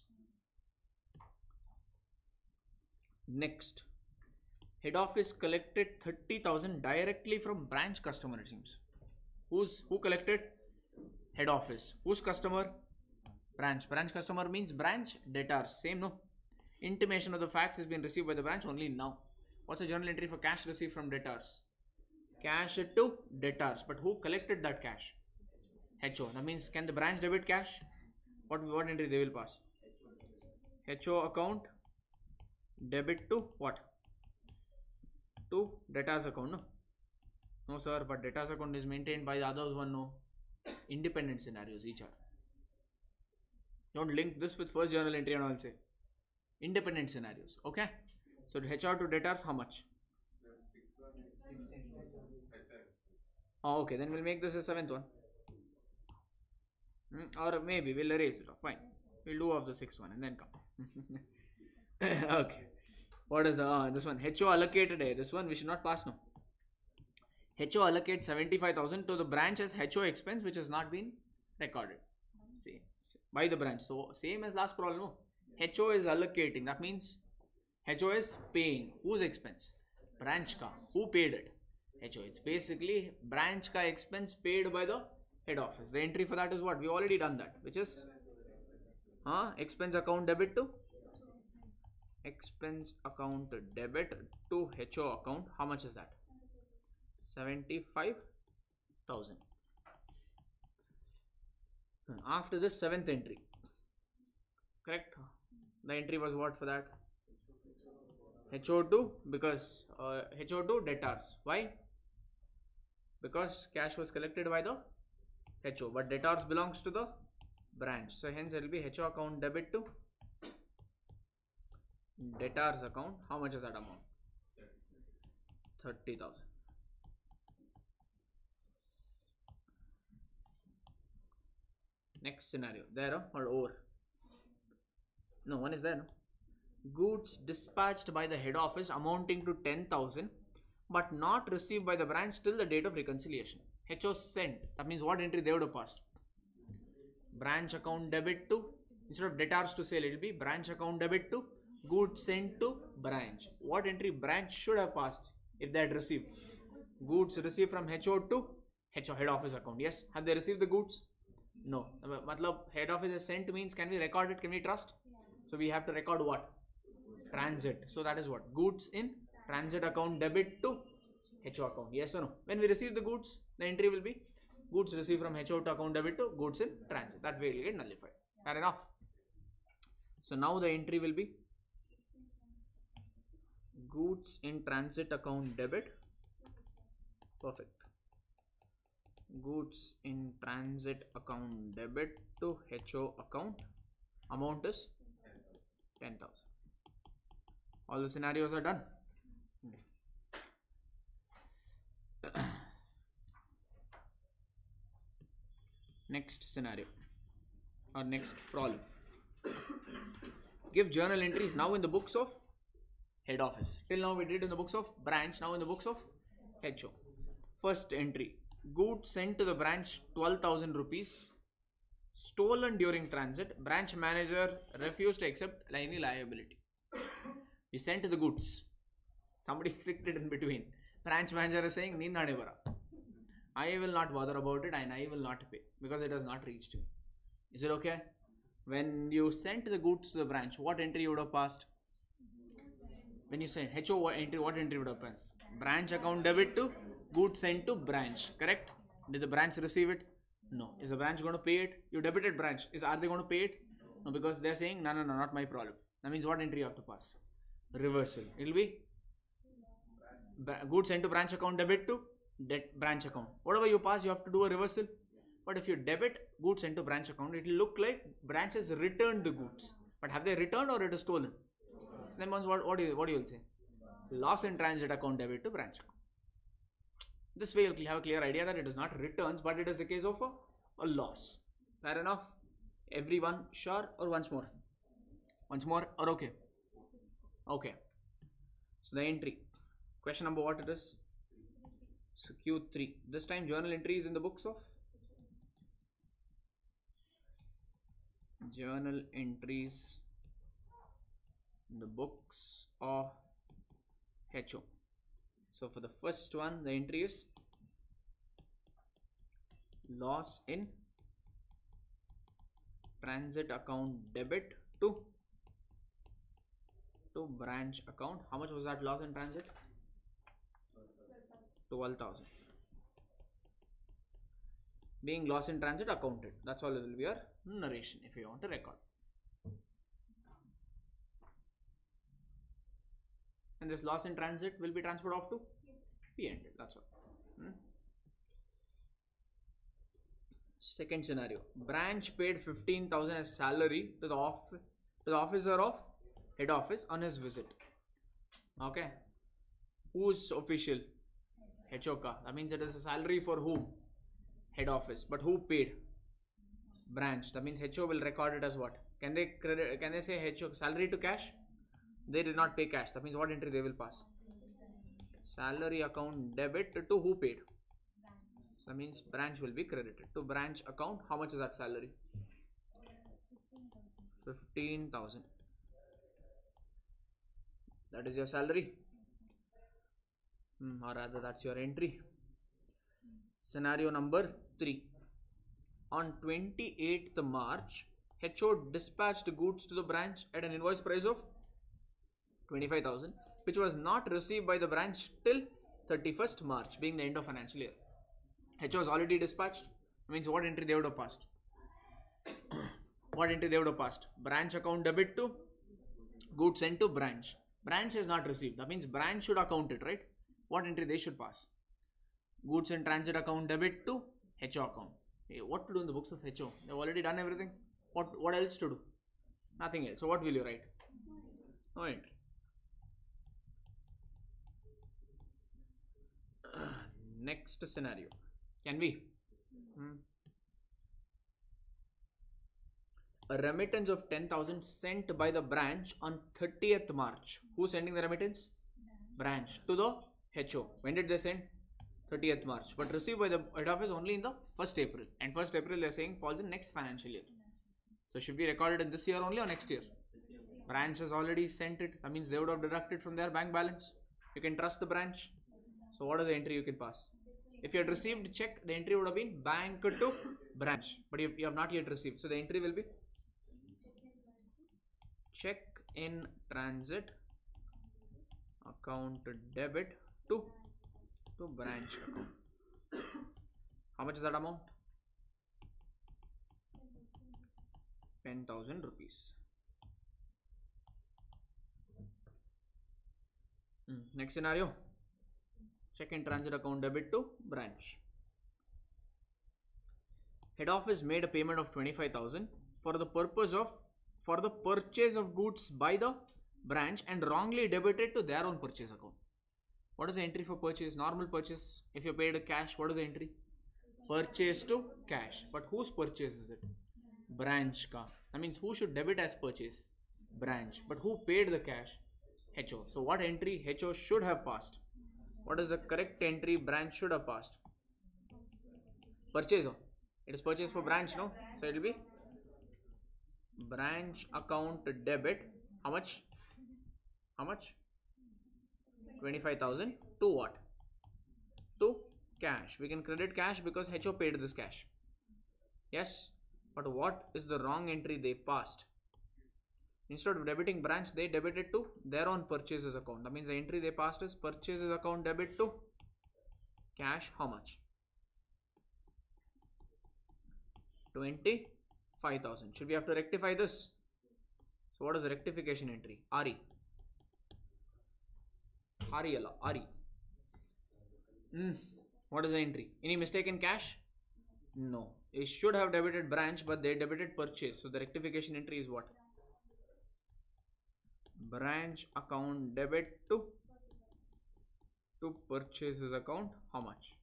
Next, head office collected 30,000 directly from branch customer. It seems. Who collected? Head office. Whose customer? Branch. Branch customer means branch debtors. Same, no? Intimation of the facts has been received by the branch only now. What's the journal entry for cash received from debtors? Cash to debtors. But who collected that cash? HO. That means can the branch debit cash? What entry they will pass? HO account debit to what? To debtors account, no? No sir, but debtors account is maintained by the others one, no? Independent scenarios each are. Don't link this with first journal entry and all say. Independent scenarios, okay? So HR to debtors, how much? Oh, okay, then we'll make this a seventh one. Or maybe we'll erase it off. Fine. We'll do of the sixth one and then come. Okay. What is this one? HO allocated A. This one we should not pass now. HO allocates 75,000 to the branch as HO expense which has not been recorded. See, by the branch. So same as last problem. No? HO is allocating. That means HO is paying. Whose expense? Branch ka. Who paid it? HO. It's basically branch ka expense paid by the head office. The entry for that is what? We already done that. Which is expense account debit to expense account debit to HO account. How much is that? 75,000. After this seventh entry, correct? The entry was what for that? HO2, because HO2 debtors. Why? Because cash was collected by the HO, but debtors belongs to the branch. So hence it will be HO account debit to debtors account. How much is that amount? 30,000. Next scenario. There or over? No, one is there. No? Goods dispatched by the head office amounting to 10,000 but not received by the branch till the date of reconciliation. HO sent. That means what entry they would have passed? branch account debit to, instead of debtors to sale, it will be branch account debit to goods sent to branch. What entry branch should have passed if they had received? Goods received from HO to HO, head office account. Yes, have they received the goods? No. Matlab head office is sent means can we record it? Can we trust? So we have to record what? Transit. So that is what? Goods in transit account debit to HO account. Yes or no? When we receive the goods, the entry will be goods received from HO to account debit to goods in transit. That way it will get nullified. Fair enough. So now the entry will be goods in transit account debit. Perfect. Goods in transit account debit to HO account. Amount is 10,000. All the scenarios are done. Next scenario or next problem. Give journal entries now in the books of head office. Till now we did in the books of branch, now in the books of HO. First entry, goods sent to the branch 12,000 rupees, stolen during transit, branch manager refused to accept any liability. We sent the goods, somebody flicked it in between. Branch manager is saying, I will not bother about it and I will not pay because it has not reached me. Is it okay? When you sent the goods to the branch, what entry you would have passed? When you sent HO entry, what entry would have passed? Branch account debit to goods sent to branch, correct? Did the branch receive it? No. Is the branch going to pay it? You debited branch. Are they going to pay it? No, because they are saying, no, not my problem. That means what entry you have to pass? Reversal. It will be goods sent to branch account debit to branch account. Whatever you pass, you have to do a reversal. But if you debit goods sent to branch account, it will look like branch has returned the goods. But have they returned or it is stolen? So then what you will say? Loss in transit account debit to branch account. This way you'll have a clear idea that it is not returns, but it is the case of a loss. Fair enough? Everyone sure or once more? Once more or okay? Okay. So the entry. Question number what it is? So Q3. This time journal entry is in the books of journal entries in the books of HO. So for the first one, the entry is loss in transit account debit to branch account. How much was that loss in transit? 12,000. Being loss in transit accounted. That's all it will be your narration if you want to record. And this loss in transit will be transferred off to P&L. That's all. Second scenario. Branch paid 15,000 as salary to the officer of head office on his visit. Okay. Who's official? HOK. That means it is a salary for whom? Head office. But who paid? Branch. That means HO will record it as what? Can they credit? Can they say HO salary to cash? They did not pay cash. That means what entry they will pass? Salary account debit to who paid? So that means branch will be credited to branch account. How much is that salary? 15,000. That is your salary. Or rather that's your entry. Scenario number 3. On 28th March, HO dispatched goods to the branch at an invoice price of 25,000, which was not received by the branch till 31st March, being the end of financial year. HO was already dispatched. Means what entry they would have passed? What entry they would have passed? Branch account debit to goods sent to branch. Branch has not received. That means branch should account it, right? What entry they should pass? Goods in transit account debit to HO account. Hey, what to do in the books of HO? They've already done everything. What else to do? Nothing else. So what will you write? No entry. Next scenario. Can we? A remittance of 10,000 sent by the branch on 30th March. Who's sending the remittance? Branch to the HO. When did they send? 30th March, but received by the head office only in the 1st April. And 1st April they are saying falls in next financial year. So should be recorded in this year only or next year? Branch has already sent it. That means they would have deducted from their bank balance. You can trust the branch. So what is the entry you can pass? If you had received check, the entry would have been bank to branch. But you have not yet received. So the entry will be check in transit account debit to branch account. How much is that amount? 10,000 rupees. Next scenario, check in transit account debit to branch. Head office made a payment of 25,000 for the purchase of goods by the branch and wrongly debited to their own purchase account. What is the entry for purchase? Normal purchase. If you paid a cash, what is the entry? Purchase to cash. But whose purchase is it? Branch ka. That means who should debit as purchase? Branch. But who paid the cash? HO. So what entry HO should have passed? What is the correct entry branch should have passed? Purchase. It is purchase for branch, no? So it will be branch account debit. How much? How much? 25,000 to what? To cash. We can credit cash because HO paid this cash. Yes. But what is the wrong entry they passed? Instead of debiting branch, they debited to their own purchases account. That means the entry they passed is purchases account debit to cash. How much? 25,000. Should we have to rectify this? So what is the rectification entry? RE. RE. What is the entry? Any mistake in cash? No. It should have debited branch, but they debited purchase. So the rectification entry is what? Branch account debit to purchases account. How much?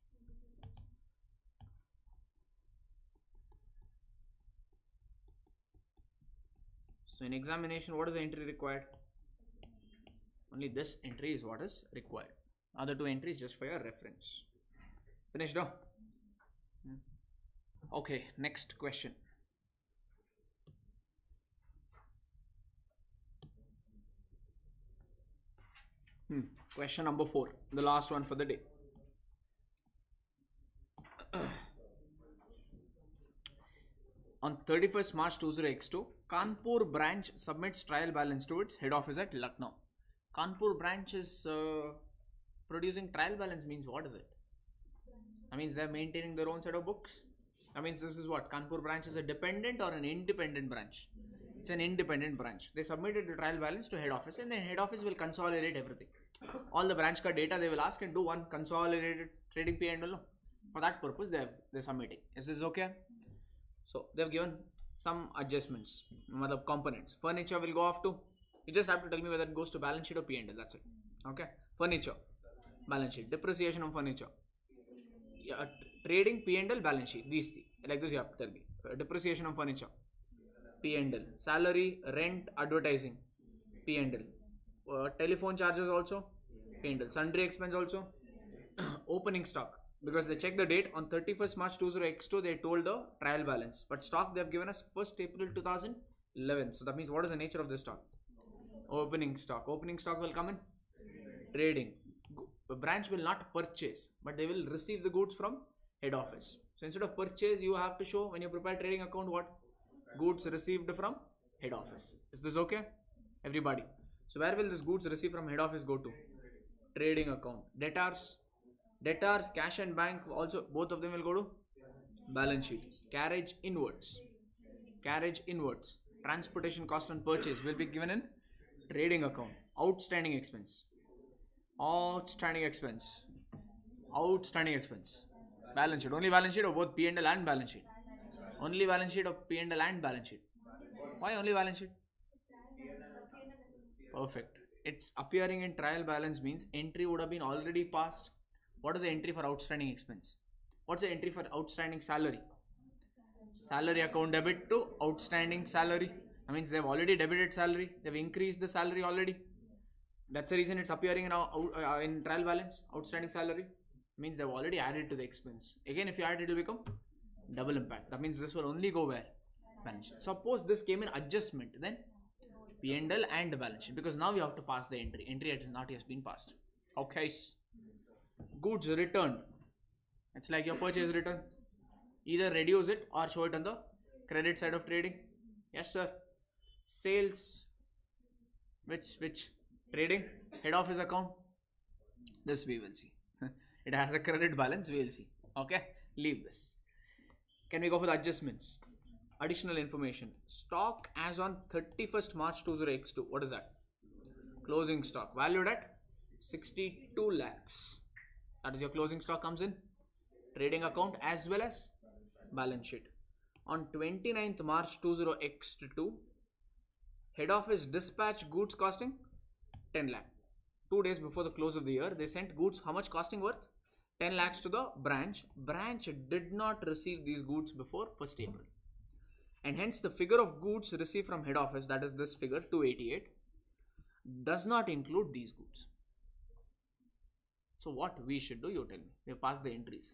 So in examination, what is the entry required? Only this entry is what is required. Other two entries just for your reference. Finished, huh? Okay, next question. Question number 4, the last one for the day. On 31st March 20x2, Kanpur branch submits trial balance to its head office at Lucknow. Kanpur branch is producing trial balance means what is it? That means they are maintaining their own set of books. That means this is what? Kanpur branch is a dependent or an independent branch? It's an independent branch. They submitted the trial balance to head office and then head office will consolidate everything. All the branch ka data they will ask and do one consolidated trading P&L. For that purpose they're submitting. Is this okay? So they've given some adjustments, components. Furniture will go off to, you just have to tell me whether it goes to balance sheet or P&L. That's it. Okay. Furniture, balance sheet. Depreciation of furniture. Yeah, trading P&L, balance sheet. These three. Like this you have to tell me. Depreciation of furniture, P&L. Salary, rent, advertising, P&L. Telephone charges also, P&L. Sundry expense also. Opening stock. Because they check the date on 31st March 20x2, they told the trial balance. But stock they have given us 1st April 2011. So that means what is the nature of this stock? Opening stock. Opening stock will come in trading. The branch will not purchase, but they will receive the goods from head office. So instead of purchase, you have to show when you prepare trading account what? Goods received from head office. Is this okay? Everybody. So where will this goods received from head office go to? Trading account. Debtors, cash and bank also, both of them will go to balance sheet. Carriage inwards. Transportation cost on purchase will be given in trading account. Outstanding expense. Balance sheet. Only balance sheet of both P&L and balance sheet. Only balance sheet of P&L and balance sheet. Why only balance sheet? Perfect. It's appearing in trial balance means entry would have been already passed. What is the entry for outstanding expense? What's the entry for outstanding salary? Salary account debit to outstanding salary. That means they've already debited salary. They've increased the salary already. That's the reason it's appearing in trial balance, outstanding salary. Means they've already added to the expense. Again, if you add, it will become double impact. That means this will only go where? Balance sheet. Suppose this came in adjustment, then P&L and the balance sheet, because now you have to pass the entry. Entry has not yet been passed. Okay. Goods returned. It's like your purchase return. Either reduce it or show it on the credit side of trading. Yes, sir. Sales. Which? Trading. Head office account. This we will see. It has a credit balance. We will see. Okay. Leave this. Can we go for the adjustments? Additional information. Stock as on 31st March 20x2. What is that? Closing stock. Valued at 62 lakhs. That is your closing stock comes in trading account as well as balance sheet. On 29th March 20x2, head office dispatch goods costing 10 lakh. 2 days before the close of the year, they sent goods how much costing worth? 10 lakhs to the branch. Branch did not receive these goods before 1st April. And hence the figure of goods received from head office, that is this figure 288, does not include these goods. So what we should do, you tell me. We have passed the entries.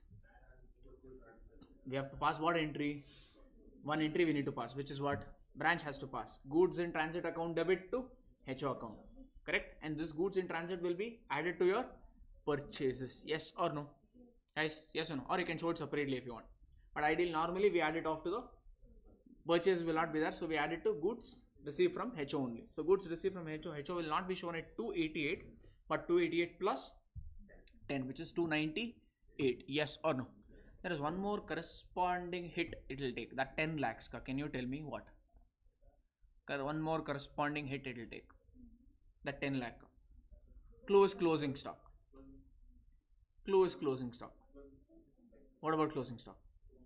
We have to pass what entry? One entry we need to pass, which is what? Branch has to pass. Goods in transit account debit to HO account. Correct? And this goods in transit will be added to your purchases. Yes or no? Guys, yes or no? Or you can show it separately if you want. But ideally, normally we add it off to the purchase will not be there. So we add it to goods received from HO only. So goods received from HO. HO will not be shown at 288, but 288 plus 10, which is 298. Yes or no? There is one more corresponding hit it will take. That 10 lakhs. Can you tell me what? One more corresponding hit it will take. That 10 lakh. Clue is closing stock. Clue is closing stock. What about closing stock?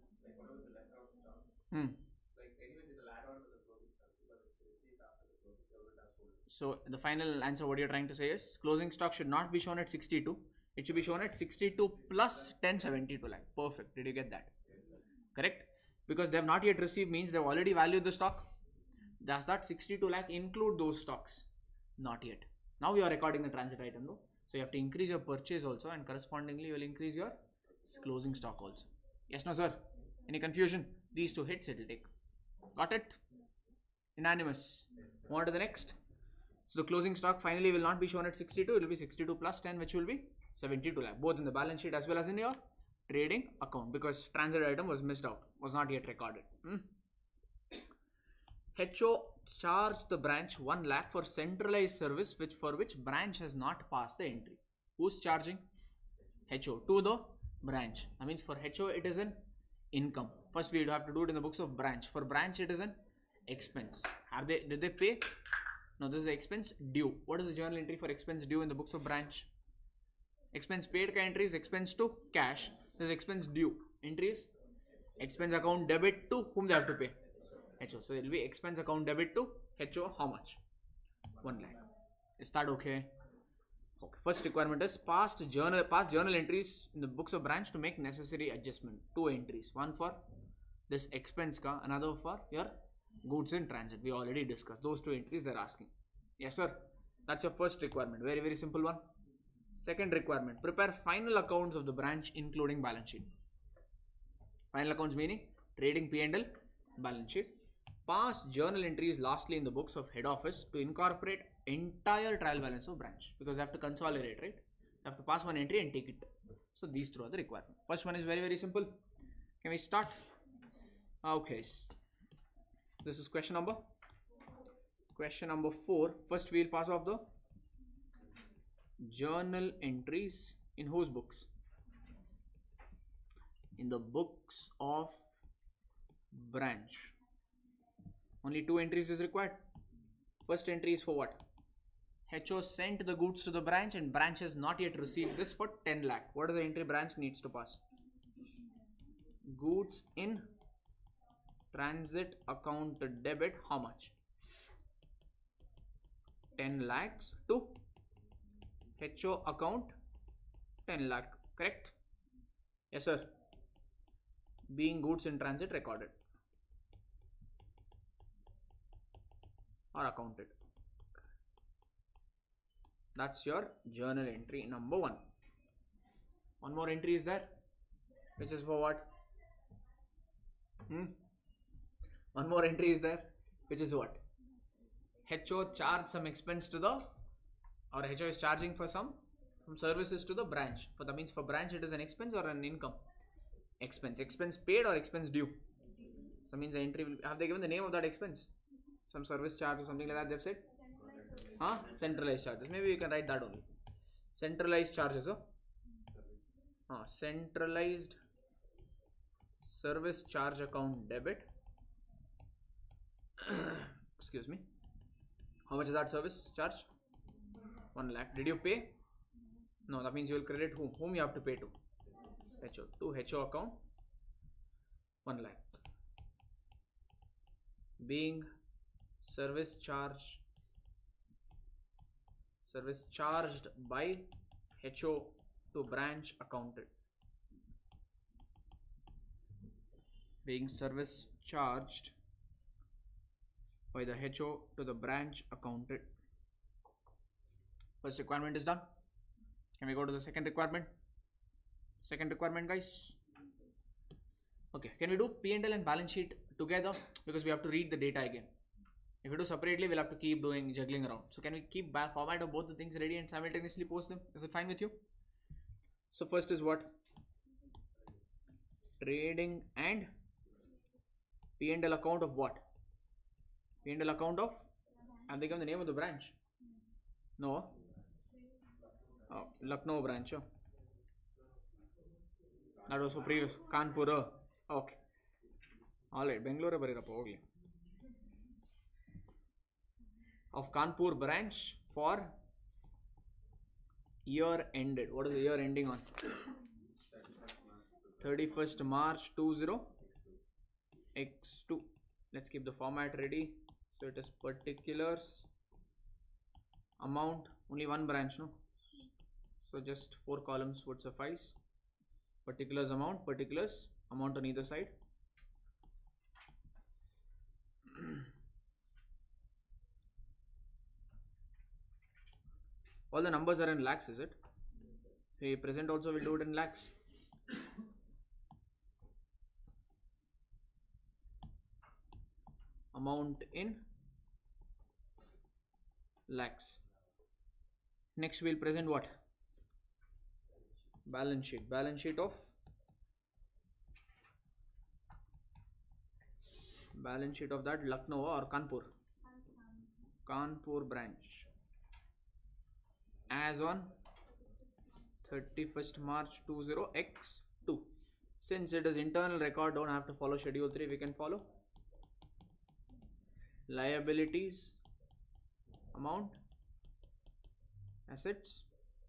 So the final answer what you're trying to say is closing stock should not be shown at 62. It should be shown at 62 plus 10, 72 lakh. Perfect. Did you get that? Correct? Because they have not yet received means they've already valued the stock. Does that 62 lakh include those stocks? Not yet. Now you are recording the transit item though. So you have to increase your purchase also and correspondingly you will increase your closing stock also. Yes, no sir? Any confusion? These two hits it will take. Got it? Unanimous. Move on to the next. So the closing stock finally will not be shown at 62. It will be 62 plus 10, which will be 72 lakh. Both in the balance sheet as well as in your trading account, because transit item was missed out, was not yet recorded. HO charged the branch 1 lakh for centralized service, for which branch has not passed the entry. Who's charging? HO to the branch. That means for HO it is an income. First we would have to do it in the books of branch. For branch it is an expense. Did they pay? No, this is the expense due. What is the journal entry for expense due in the books of branch? Expense paid ka entry is expense to cash. This is expense due. Entry is expense account debit to whom they have to pay? HO. So it will be expense account debit to HO. How much? 1 lakh. Is that okay? Okay. First requirement is past journal entries in the books of branch to make necessary adjustment. 2 entries. One for this expense ka, another for your goods in transit. We already discussed those 2 entries they're asking. Yes sir. That's your first requirement. Very, very simple one. Second requirement, prepare final accounts of the branch including balance sheet. Final accounts meaning trading P&L, balance sheet. Pass journal entries lastly in the books of head office to incorporate entire trial balance of branch, because they have to consolidate, right? They have to pass one entry and take it. So these 2 are the requirements. First one is very, very simple. Can we start? Okay. This is question number 4. First we will pass off the journal entries in whose books? In the books of branch. Only 2 entries is required. First entry is for what? HO sent the goods to the branch and branch has not yet received this for 10 lakh. What is the entry branch needs to pass? Goods in transit account debit. How much? 10 lakhs to HO account 10 lakh. Correct? Yes sir. Being goods in transit recorded or accounted. That's your journal entry number 1. One more entry is there, which is for what? One more entry is there, which is what? HO charged some expense to the, or HO is charging for some services to the branch. For that means for branch it is an expense or an income? Expense. Expense paid or expense due? So means the entry will, have they given the name of that expense? Some service charge or something like that they've said? Centralized charges. Maybe you can write that only. Centralized charges. Centralized service charge account debit. Excuse me. How much is that service charge? 1 lakh. Did you pay? No, that means you will credit whom? Whom you have to pay to? HO. To HO account 1 lakh. Being service charged by HO to branch accounted. Being service charged by the HO to the branch accounted. First requirement is done. Can we go to the second requirement? Second requirement, guys. Okay, can we do P&L and balance sheet together? Because we have to read the data again. If we do separately, we'll have to keep doing juggling around. So can we keep format of both the things ready and simultaneously post them? Is it fine with you? So first is what? Trading and P&L account of what? P&L account of? Have they given the name of the branch? No. Lucknow branch. That was for previous. Kanpur. Okay. Alright. Bangalore barirappa hogli. Of Kanpur branch for year ended. What is the year ending on? 31st March 20 X2. Let's keep the format ready. So it is particulars, amount, only one branch, no? So just 4 columns would suffice. Particulars, amount on either side. All the numbers are in lakhs, is it? The present also will do it in lakhs. Amount in lakhs. Next we'll present what? Balance sheet. Balance sheet of that Lucknow or Kanpur. Kanpur branch. As on 31st March 20 X2. Since it is internal record, don't have to follow schedule 3, we can follow. Liabilities, amount, assets,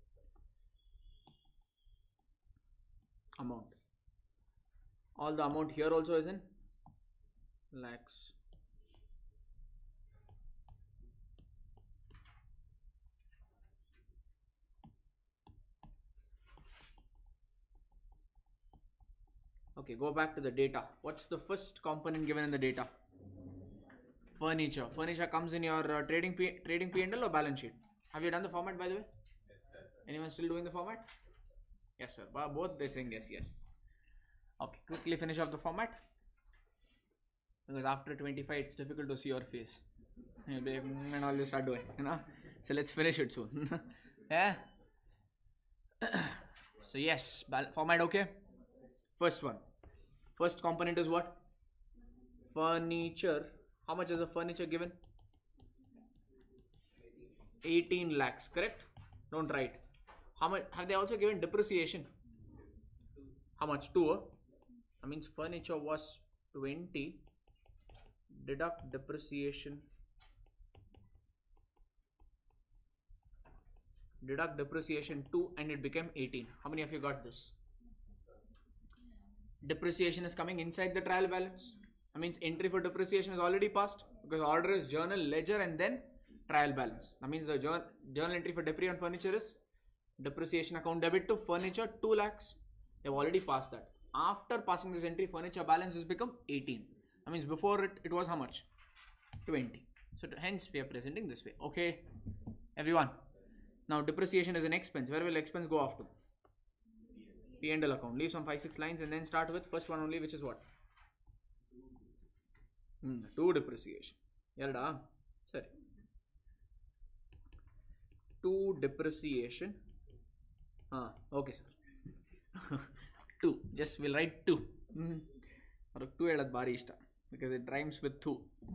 amount. All the amount here also is in lakhs. Okay, go back to the data. What's the first component given in the data? Furniture. Furniture comes in your trading P&L or balance sheet. Have you done the format, by the way? Yes, sir. Anyone still doing the format? Yes, sir. Both they're saying yes, yes. Okay, quickly finish off the format. Because after 25, it's difficult to see your face. And all you start doing, you know. So let's finish it soon. Yeah. So yes, format okay. First one. First component is what? Furniture. How much is the furniture given? 18 lakhs, correct? Don't write. How much have they also given depreciation? How much? 2. That means furniture was 20. Deduct depreciation. Deduct depreciation 2 and it became 18. How many of you got this? Depreciation is coming inside the trial balance. That means entry for depreciation is already passed because order is journal, ledger and then trial balance. That means the journal entry for depre on furniture is depreciation account debit to furniture 2 lakhs. They've already passed that. After passing this entry, furniture balance has become 18. That means before it was how much? 20. So hence we are presenting this way. Okay, everyone. Now depreciation is an expense. Where will expense go off to? P&L account. Leave some 5-6 lines and then start with first one only, which is what? 2 depreciation. Yarda? Sorry. 2 depreciation. Okay, sir. 2. Just we'll write 2. Or 2 ಹೇಳೋದು ಭಾರಿ ಇಷ್ಟ because it rhymes with 2.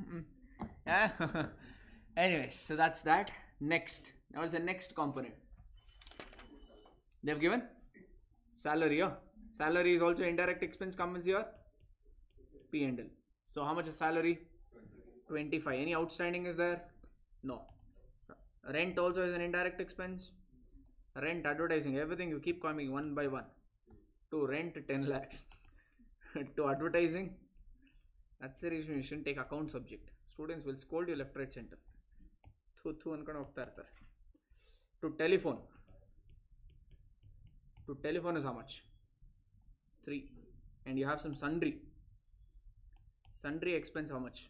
Anyways, so that's that. Next. Now what's the next component? They've given salary. Salary is also indirect expense, comes here. P&L. So how much is salary? 25. Any outstanding is there? No. Rent also is an indirect expense. Rent, advertising, everything you keep coming one by one. To rent 10 lakhs. To advertising, that's the reason you shouldn't take account subject. Students will scold you left, right, center. To telephone. To telephone is how much? 3. And you have some sundry. Sundry expense how much?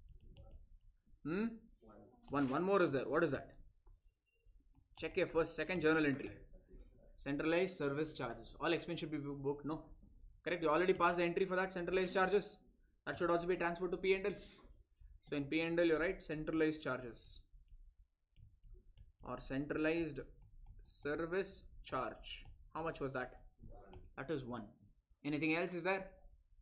One more is there. What is that? Check your first, second journal entry. Centralized service charges. All expense should be booked. No. Correct. You already passed the entry for that. Centralized charges. That should also be transferred to P&L. So in P&L you write centralized charges. Or centralized service charge. How much was that? That is 1. Anything else is there?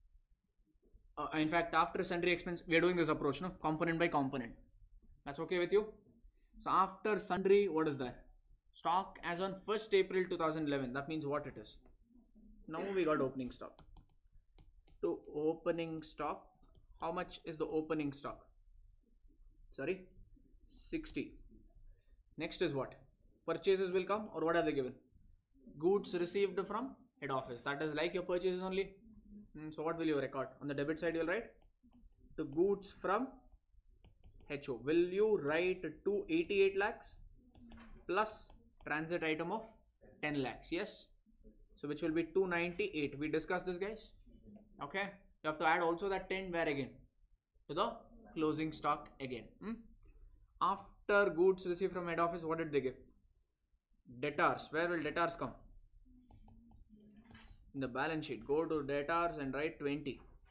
In fact, after sundry expense, we are doing this approach, no? Component by component. That's okay with you? So after sundry, what is that? Stock as on 1st April 2011. That means what it is? Now we got opening stock. To opening stock, how much is the opening stock? Sorry? 60. Next is what? Purchases will come, or what are they given? Goods received from head office. That is like your purchases only. So what will you record? On the debit side you will write the goods from HO. Will you write 288 lakhs plus transit item of 10 lakhs? Yes. So which will be 298. We discussed this, guys. Okay. You have to add also that 10 where again? To the closing stock again. After goods received from head office, what did they give? Debtors. Where will debtors come? In the balance sheet. Go to debtors and write 20.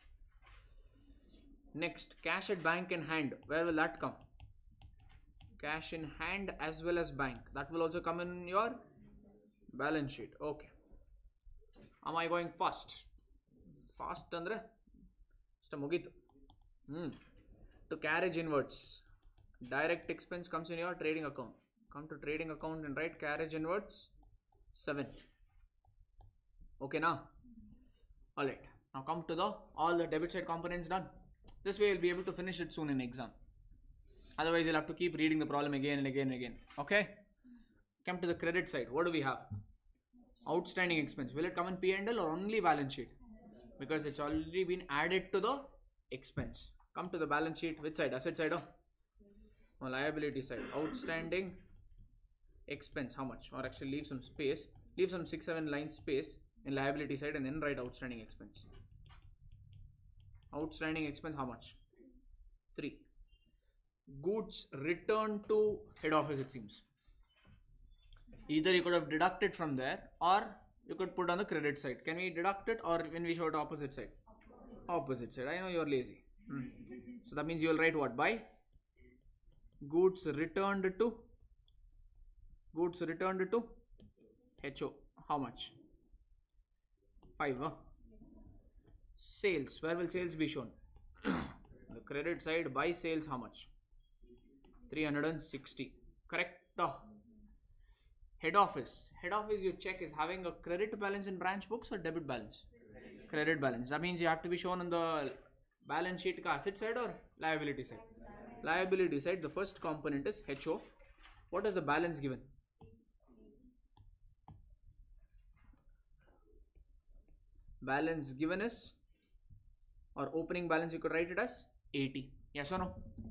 Next, cash at bank in hand. Where will that come? Cash in hand as well as bank. That will also come in your balance sheet. Okay. Am I going fast? Fast andre iಷ್ಟ ಮುಗೀತು. To carriage inwards. Direct expense comes in your trading account. Come to trading account and write carriage inwards 7. Okay now? Alright. Now come to all the debit side components done. This way you'll be able to finish it soon in exam. Otherwise you'll have to keep reading the problem again and again and again. Okay? Come to the credit side. What do we have? Outstanding expense. Will it come in P&L or only balance sheet? Because it's already been added to the expense. Come to the balance sheet. Which side? Asset side or liability side? Outstanding expense. How much? Or actually leave some space. Leave some 6-7 lines space in liability side and then write outstanding expense. Outstanding expense how much? 3. Goods returned to head office, it seems. Either you could have deducted from there or you could put on the credit side. Can we deduct it or when we show it opposite side? Opposite side. I know you are lazy. So that means you will write what? By goods returned to HO. How much? 5. Sales. Where will sales be shown? The credit side by sales how much? 360. Correct. Head office. Head office you check is having a credit balance in branch books or debit balance? Credit balance. That means you have to be shown on the balance sheet ka asset side or liability side? Liability side. The first component is HO. What is the balance given? Balance given is, or opening balance you could write it as 80. Yes or no?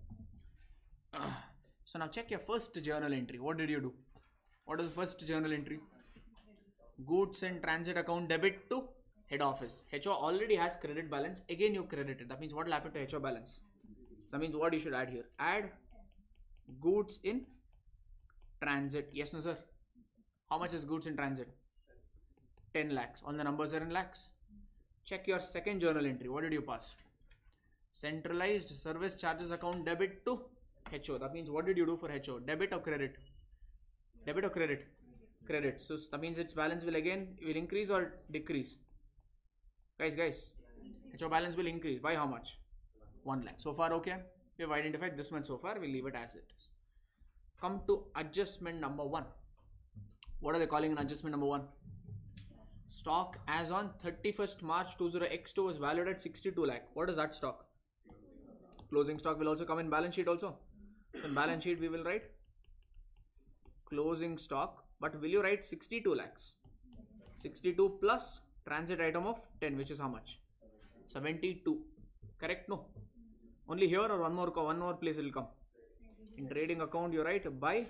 So now check your first journal entry. What did you do? What is the first journal entry? Goods and transit account debit to head office. HO already has credit balance. Again you credit it. That means what will happen to HO balance? That means what you should add here? Add goods in transit. Yes, no sir? How much is goods in transit? 10 lakhs. All the numbers are in lakhs. Check your second journal entry. What did you pass? Centralized service charges account debit to HO. That means what did you do for HO? Debit or credit? Debit or credit? Credit. So that means its balance will increase or decrease? Guys, HO balance will increase by how much? 1 lakh. So far okay? We have identified this much so far. We'll leave it as it is. Come to adjustment number 1. What are they calling an adjustment number 1? Stock as on 31st March 20X2 was valued at 62 lakh. What is that stock? Closing stock will also come in balance sheet also. So in balance sheet we will write closing stock, but will you write 62 lakhs? 62 plus transit item of 10, which is how much? 72. Correct? No. Only here or one more place it will come. In trading account you write by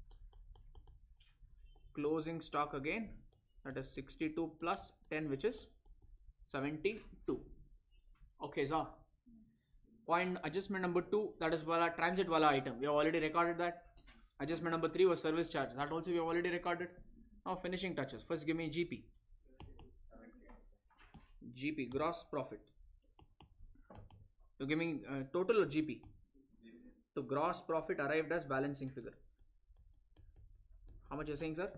closing stock again. That is 62 plus 10, which is 72. Okay, so point adjustment number 2, that is wala transit wala item. We have already recorded that. Adjustment number 3 was service charge. That also we have already recorded. Now finishing touches. First give me GP. GP, gross profit. So give me total or GP? So gross profit arrived as balancing figure. How much you're saying, sir?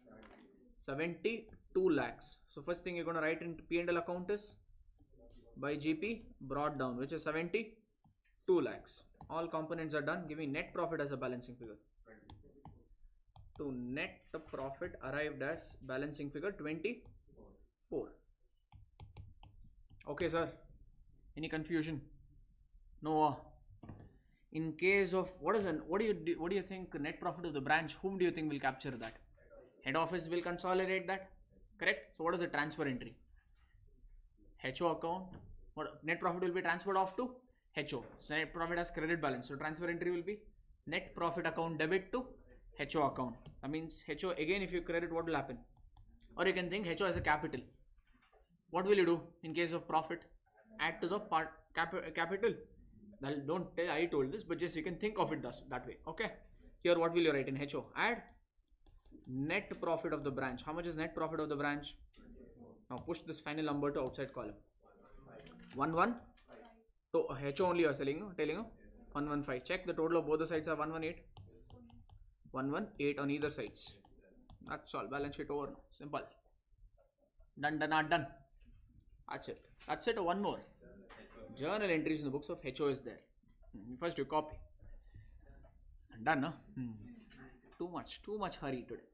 72 lakhs. So first thing you're going to write in P&L account is by GP brought down, which is 72 lakhs. All components are done. Give me net profit as a balancing figure. To net profit arrived as balancing figure 24. Okay, sir. Any confusion? No. In case of what do you think net profit of the branch? Whom do you think will capture that? Head office will consolidate that. Correct? So what is the transfer entry? HO account. What net profit will be transferred off to HO. So net profit has credit balance. So transfer entry will be net profit account debit to HO account. That means HO again, if you credit, what will happen? Or you can think HO as a capital. What will you do in case of profit? Add to the capital. Well, don't tell I told this, but just you can think of it that way. Okay. Here what will you write in HO? Add net profit of the branch. How much is net profit of the branch? Now push this final number to outside column. 11. So HO only you are telling you 115. Check the total of both the sides are 118. 118 on either sides. That's all. Balance sheet over. Simple. Done. That's it. That's it. One more. Journal entries in the books of HO is there. First you copy. Done, no? Too much hurry today.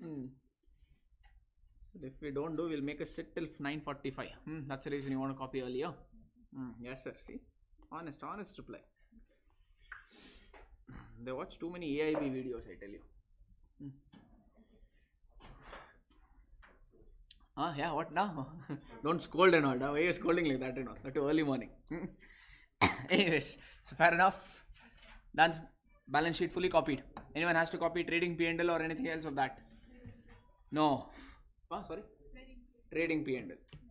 So if we don't do, we'll make a sit till 9:45. That's the reason you want to copy earlier. Yes, sir. See, honest reply. They watch too many AIB videos, I tell you. Yeah, what now? Don't scold and all. Why are you scolding like that and all? Not too early morning. Anyways, so fair enough. Done. Balance sheet fully copied. Anyone has to copy trading P&L or anything else of that? No. Sorry? Trading P&L.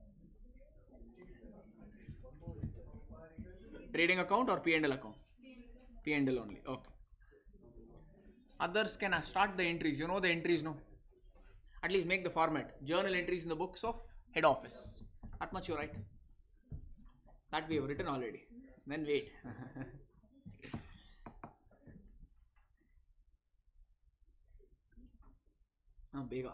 Trading account or P&L account? P&L only. Okay. Others can start the entries. You know the entries, no? At least make the format. Journal entries in the books of head office. That much you write. That we have written already. Then wait. Bega.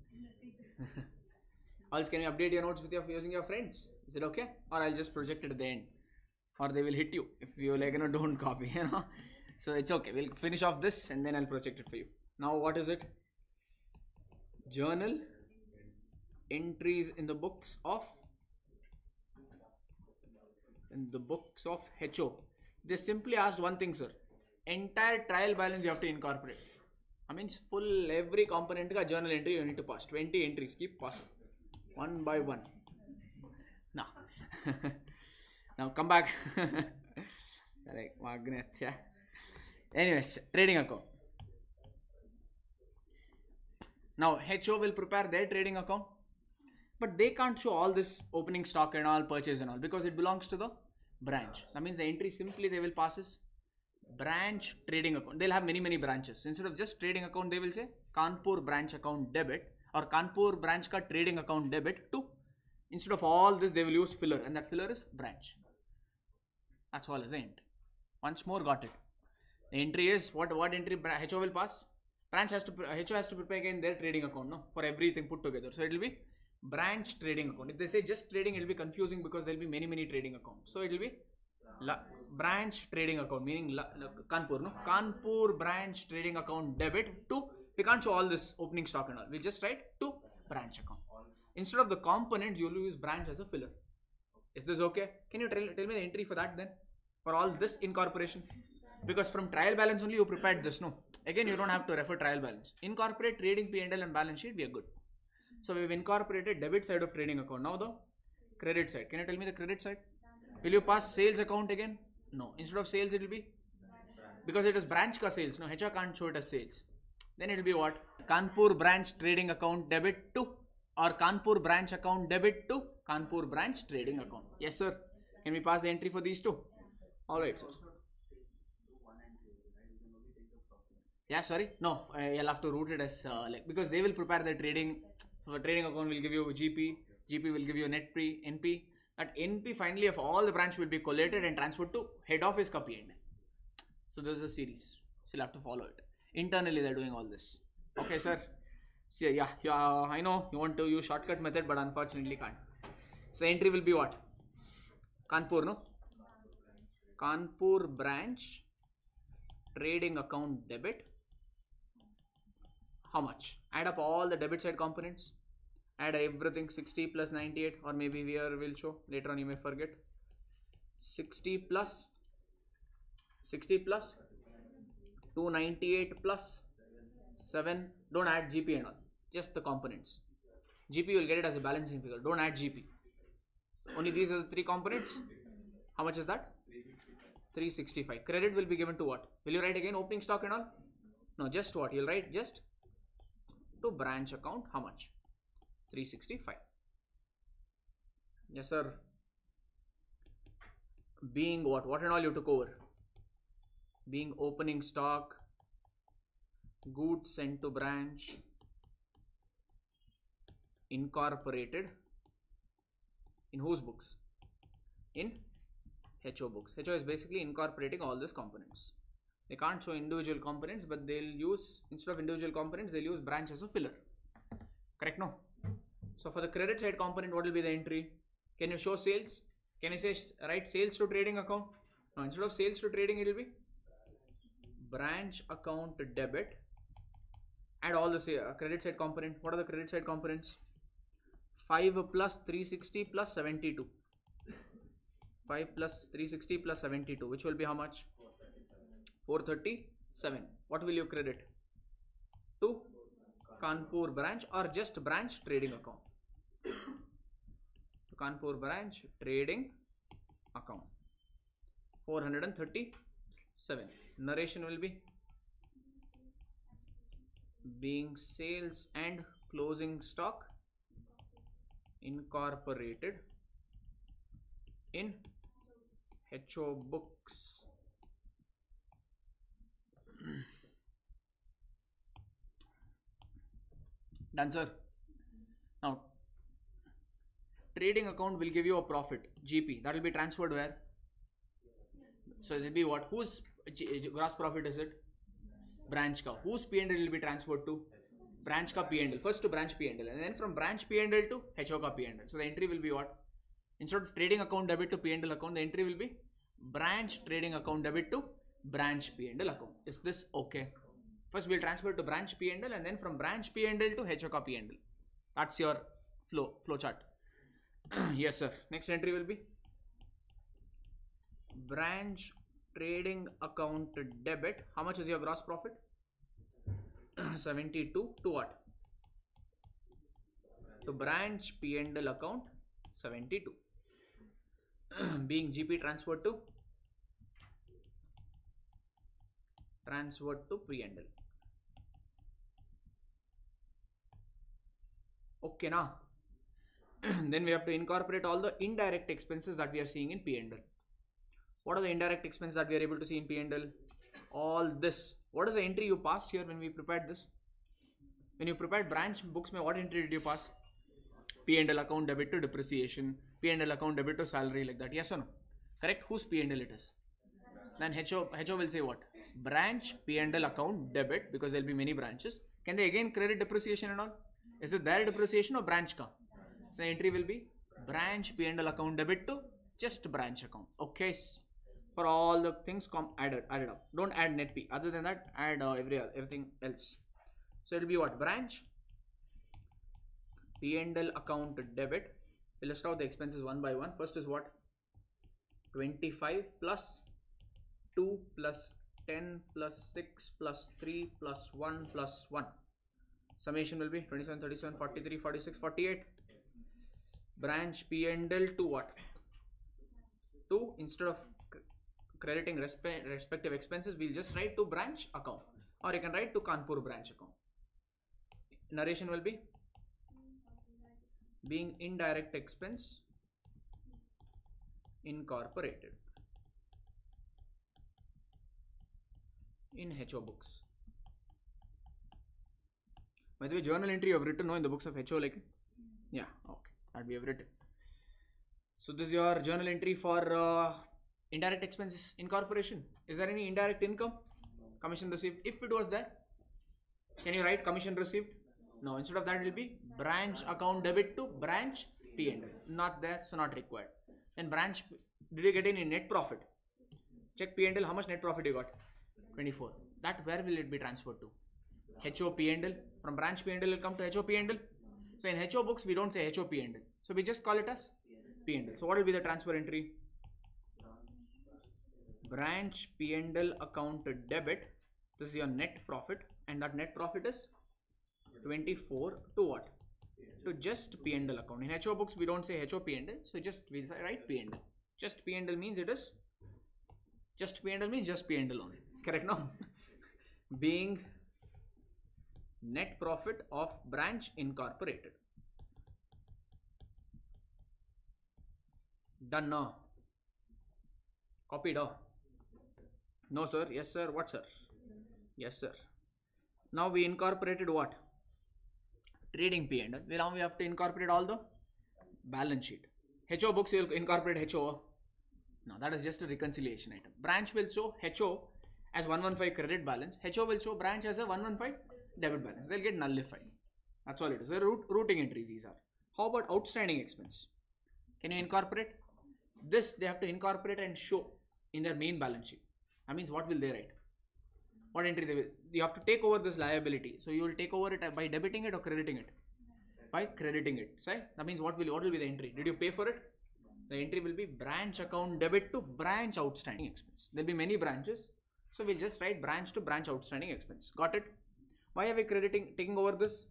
Also, can you update your notes with using your friends? Is it okay? Or I'll just project it at the end. Or they will hit you if you don't copy, So it's okay. We'll finish off this and then I'll project it for you. Now what is it? Journal entries in the books of HO. They simply asked one thing, sir. Entire trial balance you have to incorporate. I mean full every component ka journal entry you need to pass. 20 entries. Keep passing. One by one. Now. Now come back. Anyways, trading account. Now HO will prepare their trading account, but they can't show all this opening stock and all, purchase and all, because it belongs to the branch. That means the entry simply they will pass is branch trading account. They'll have many branches. Instead of just trading account, they will say Kanpur branch account debit or Kanpur branch ka trading account debit to, instead of all this they will use filler, and that filler is branch. That's all, isn't it? Once more, got it. The entry is what entry HO will pass? Branch has to HO has to prepare again their trading account, no, for everything put together. So it will be branch trading account. If they say just trading, it will be confusing because there will be many trading accounts. So it will be branch trading account, meaning Kanpur, no, Kanpur branch trading account debit to. We can't show all this opening stock and all. We'll just write to branch account. Instead of the component, you will use branch as a filler. Is this okay? Can you tell me the entry for that then? For all this incorporation? Because from trial balance only you prepared this, no? Again, you don't have to refer trial balance. Incorporate trading P&L and balance sheet, we are good. So we've incorporated debit side of trading account. Now the credit side. Can you tell me the credit side? Will you pass sales account again? No. Instead of sales, it will be? Because it is branch ka sales, no? HR can't show it as sales. Then it will be what? Kanpur branch trading account debit to, or Kanpur branch account debit to Kanpur branch trading account. Yes, sir. Can we pass the entry for these two? Alright, sir. Yeah, sorry. No, you'll have to route it as like, because they will prepare the trading. So trading account will give you GP. GP will give you net pre, NP. That NP finally of all the branch will be collated and transferred to head office ka P&L. So this is a series. So you'll have to follow it. Internally they're doing all this. Okay, sir. So yeah, I know you want to use shortcut method, but unfortunately can't. So entry will be what? Kanpur, no? Kanpur branch trading account debit. How much? Add up all the debit side components. Add everything 60 plus 98, or maybe here we'll show later on, you may forget. 60 plus 298 plus 7. Don't add GP and all, just the components. GP will get it as a balancing figure. Don't add GP. So only these are the three components. How much is that? 365. Credit will be given to what? Will you write again opening stock and all? No, just what? You'll write just to branch account. How much? 365. Yes, sir. Being what? What and all you took over? Being opening stock, goods sent to branch, incorporated in whose books? In HO books. HO is basically incorporating all these components. They can't show individual components, but they'll use, instead of individual components, they'll use branch as a filler. Correct, no? So for the credit side component, what will be the entry? Can you show sales? Can you say write sales to trading account? No, instead of sales to trading, it will be branch account debit. Add all the credit side component. What are the credit side components? 5 plus 360 plus 72. 5 plus 360 plus 72, which will be how much? 437. What will you credit? To Kanpur branch, or just branch trading account? To Kanpur branch trading account. 437. Narration will be being sales and closing stock incorporated in HO books. Done, sir. Now, trading account will give you a profit, GP. That will be transferred where? So it will be what? Whose gross profit is it? Branch ka. Whose P&L will be transferred to? Branch ka P&L. First to branch P&L, and then from branch P&L to HO ka P&L. So the entry will be what? Instead of trading account debit to P&L account, the entry will be branch trading account debit to branch P&L account. Is this okay? First we'll transfer to branch P&L, and then from branch P&L to HO ka P&L. That's your flow chart. Yes, sir. Next entry will be branch trading account debit. How much is your gross profit? 72 to what? To branch P&L account 72. Being GP transferred to P&L. Okay, now then we have to incorporate all the indirect expenses that we are seeing in P&L. What are the indirect expenses that we are able to see in P&L? All this. What is the entry you passed here when we prepared this? When you prepared branch books, what entry did you pass? P&L account debit to depreciation, P&L account debit to salary, like that. Yes or no? Correct? Whose P&L it is? Then HO will say what? Branch P&L account debit, because there will be many branches. Can they again credit depreciation and all? Is it their depreciation or branch ka? So entry will be branch P&L account debit to just branch account. Okay. For all the things added up. Don't add net P. Other than that, add everything else. So it will be what? Branch P&L account debit. We'll list out the expenses one by one. First is what? 25 plus 2 plus 10 plus 6 plus 3 plus 1 plus 1. Summation will be 27, 37, 43, 46, 48. Branch P&L to what? To, instead of crediting respective expenses, we'll just write to branch account, or you can write to Kanpur branch account. Narration will be being indirect expense incorporated in HO books. By the way, journal entry you have written in the books of HO, like, yeah, okay, that we have written. So this is your journal entry for indirect expenses incorporation. Is there any indirect income? Commission received. If it was there, can you write commission received? No, instead of that it will be branch account debit to branch P&L. Not there, so not required. Then branch, did you get any net profit? Check P&L, how much net profit you got? 24. That where will it be transferred to? HO P&L. From branch P&L will come to HO P&L. So in HO books we don't say HO P&L. So we just call it as P&L. So what will be the transfer entry? Branch P&L account debit. This is your net profit, and that net profit is 24 to what? To just P&L account. In HO books we don't say HO P&L, so just we'll write P&L. Just P&L means it is just P&L means just P&L only. Correct now? Being net profit of branch incorporated. Done now. Copied. No sir. Yes sir. What sir? Yes sir. Now we incorporated what? Trading P&L. Now we have to incorporate all the balance sheet. HO books will incorporate HO. No, that is just a reconciliation item. Branch will show HO as 115 credit balance. HO will show branch as a 115 debit balance. They'll get nullified. That's all it is. The routing entries these are. How about outstanding expense? Can you incorporate? This they have to incorporate and show in their main balance sheet. That means what will they write? What entry they will? You have to take over this liability. So you will take over it by debiting it or crediting it? By crediting it. Say that means what will be the entry? Did you pay for it? The entry will be branch account debit to branch outstanding expense. There will be many branches. So we'll just write branch to branch outstanding expense. Got it? Why are we taking over this?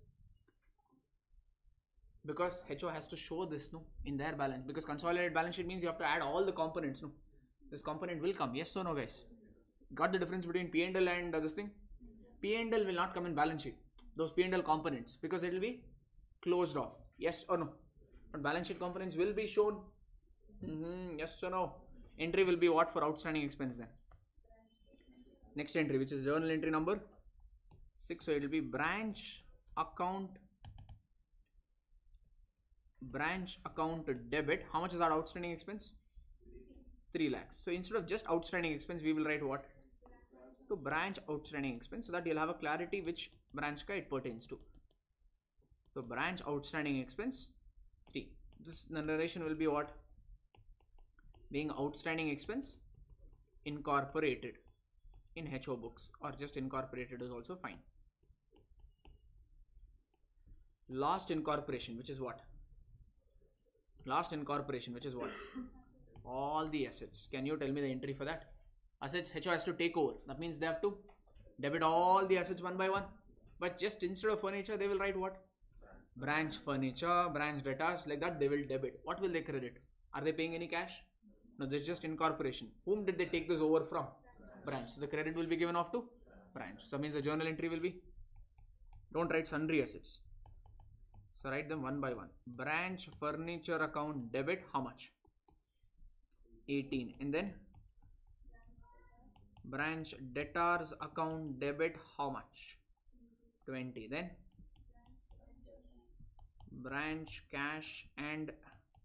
Because HO has to show this in their balance. Because consolidated balance sheet means you have to add all the components. This component will come. Yes or no, guys? Got the difference between P&L and this thing? P&L will not come in balance sheet. Those P&L components, because it will be closed off. Yes or no? But balance sheet components will be shown. Yes or no? Entry will be what for outstanding expense then? Next entry, which is journal entry number 6. So it will be branch account debit. How much is that outstanding expense? 3 lakhs. So instead of just outstanding expense, we will write what? To branch outstanding expense, so that you'll have a clarity which branch it pertains to. So branch outstanding expense 3. This narration will be what? Being outstanding expense incorporated in HO books, or just incorporated is also fine. Last incorporation, which is what? Last incorporation, which is what? All the assets. Can you tell me the entry for that? Assets HO has to take over. That means they have to debit all the assets one by one. But just instead of furniture, they will write what? Branch furniture, branch debtors, like that they will debit. What will they credit? Are they paying any cash? No, this is just incorporation. Whom did they take this over from? Branch. So the credit will be given off to branch. So means the journal entry will be, don't write sundry assets. So write them one by one. Branch furniture account debit, how much? 18. And then branch debtors account debit, how much? 20. Then branch cash and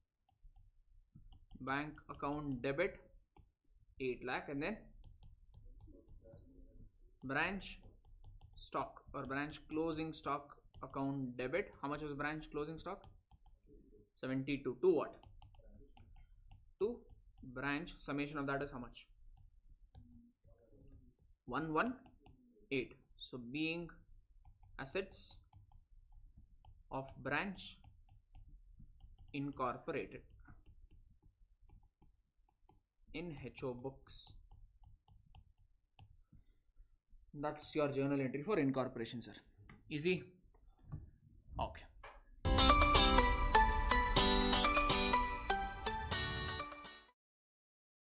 bank account debit 8 lakh, and then branch stock or branch closing stock account debit. How much was branch closing stock? 72. To what? To branch. Summation of that is how much? 118. So being assets of branch incorporated in HO books. That's your journal entry for incorporation, sir. Easy? Okay.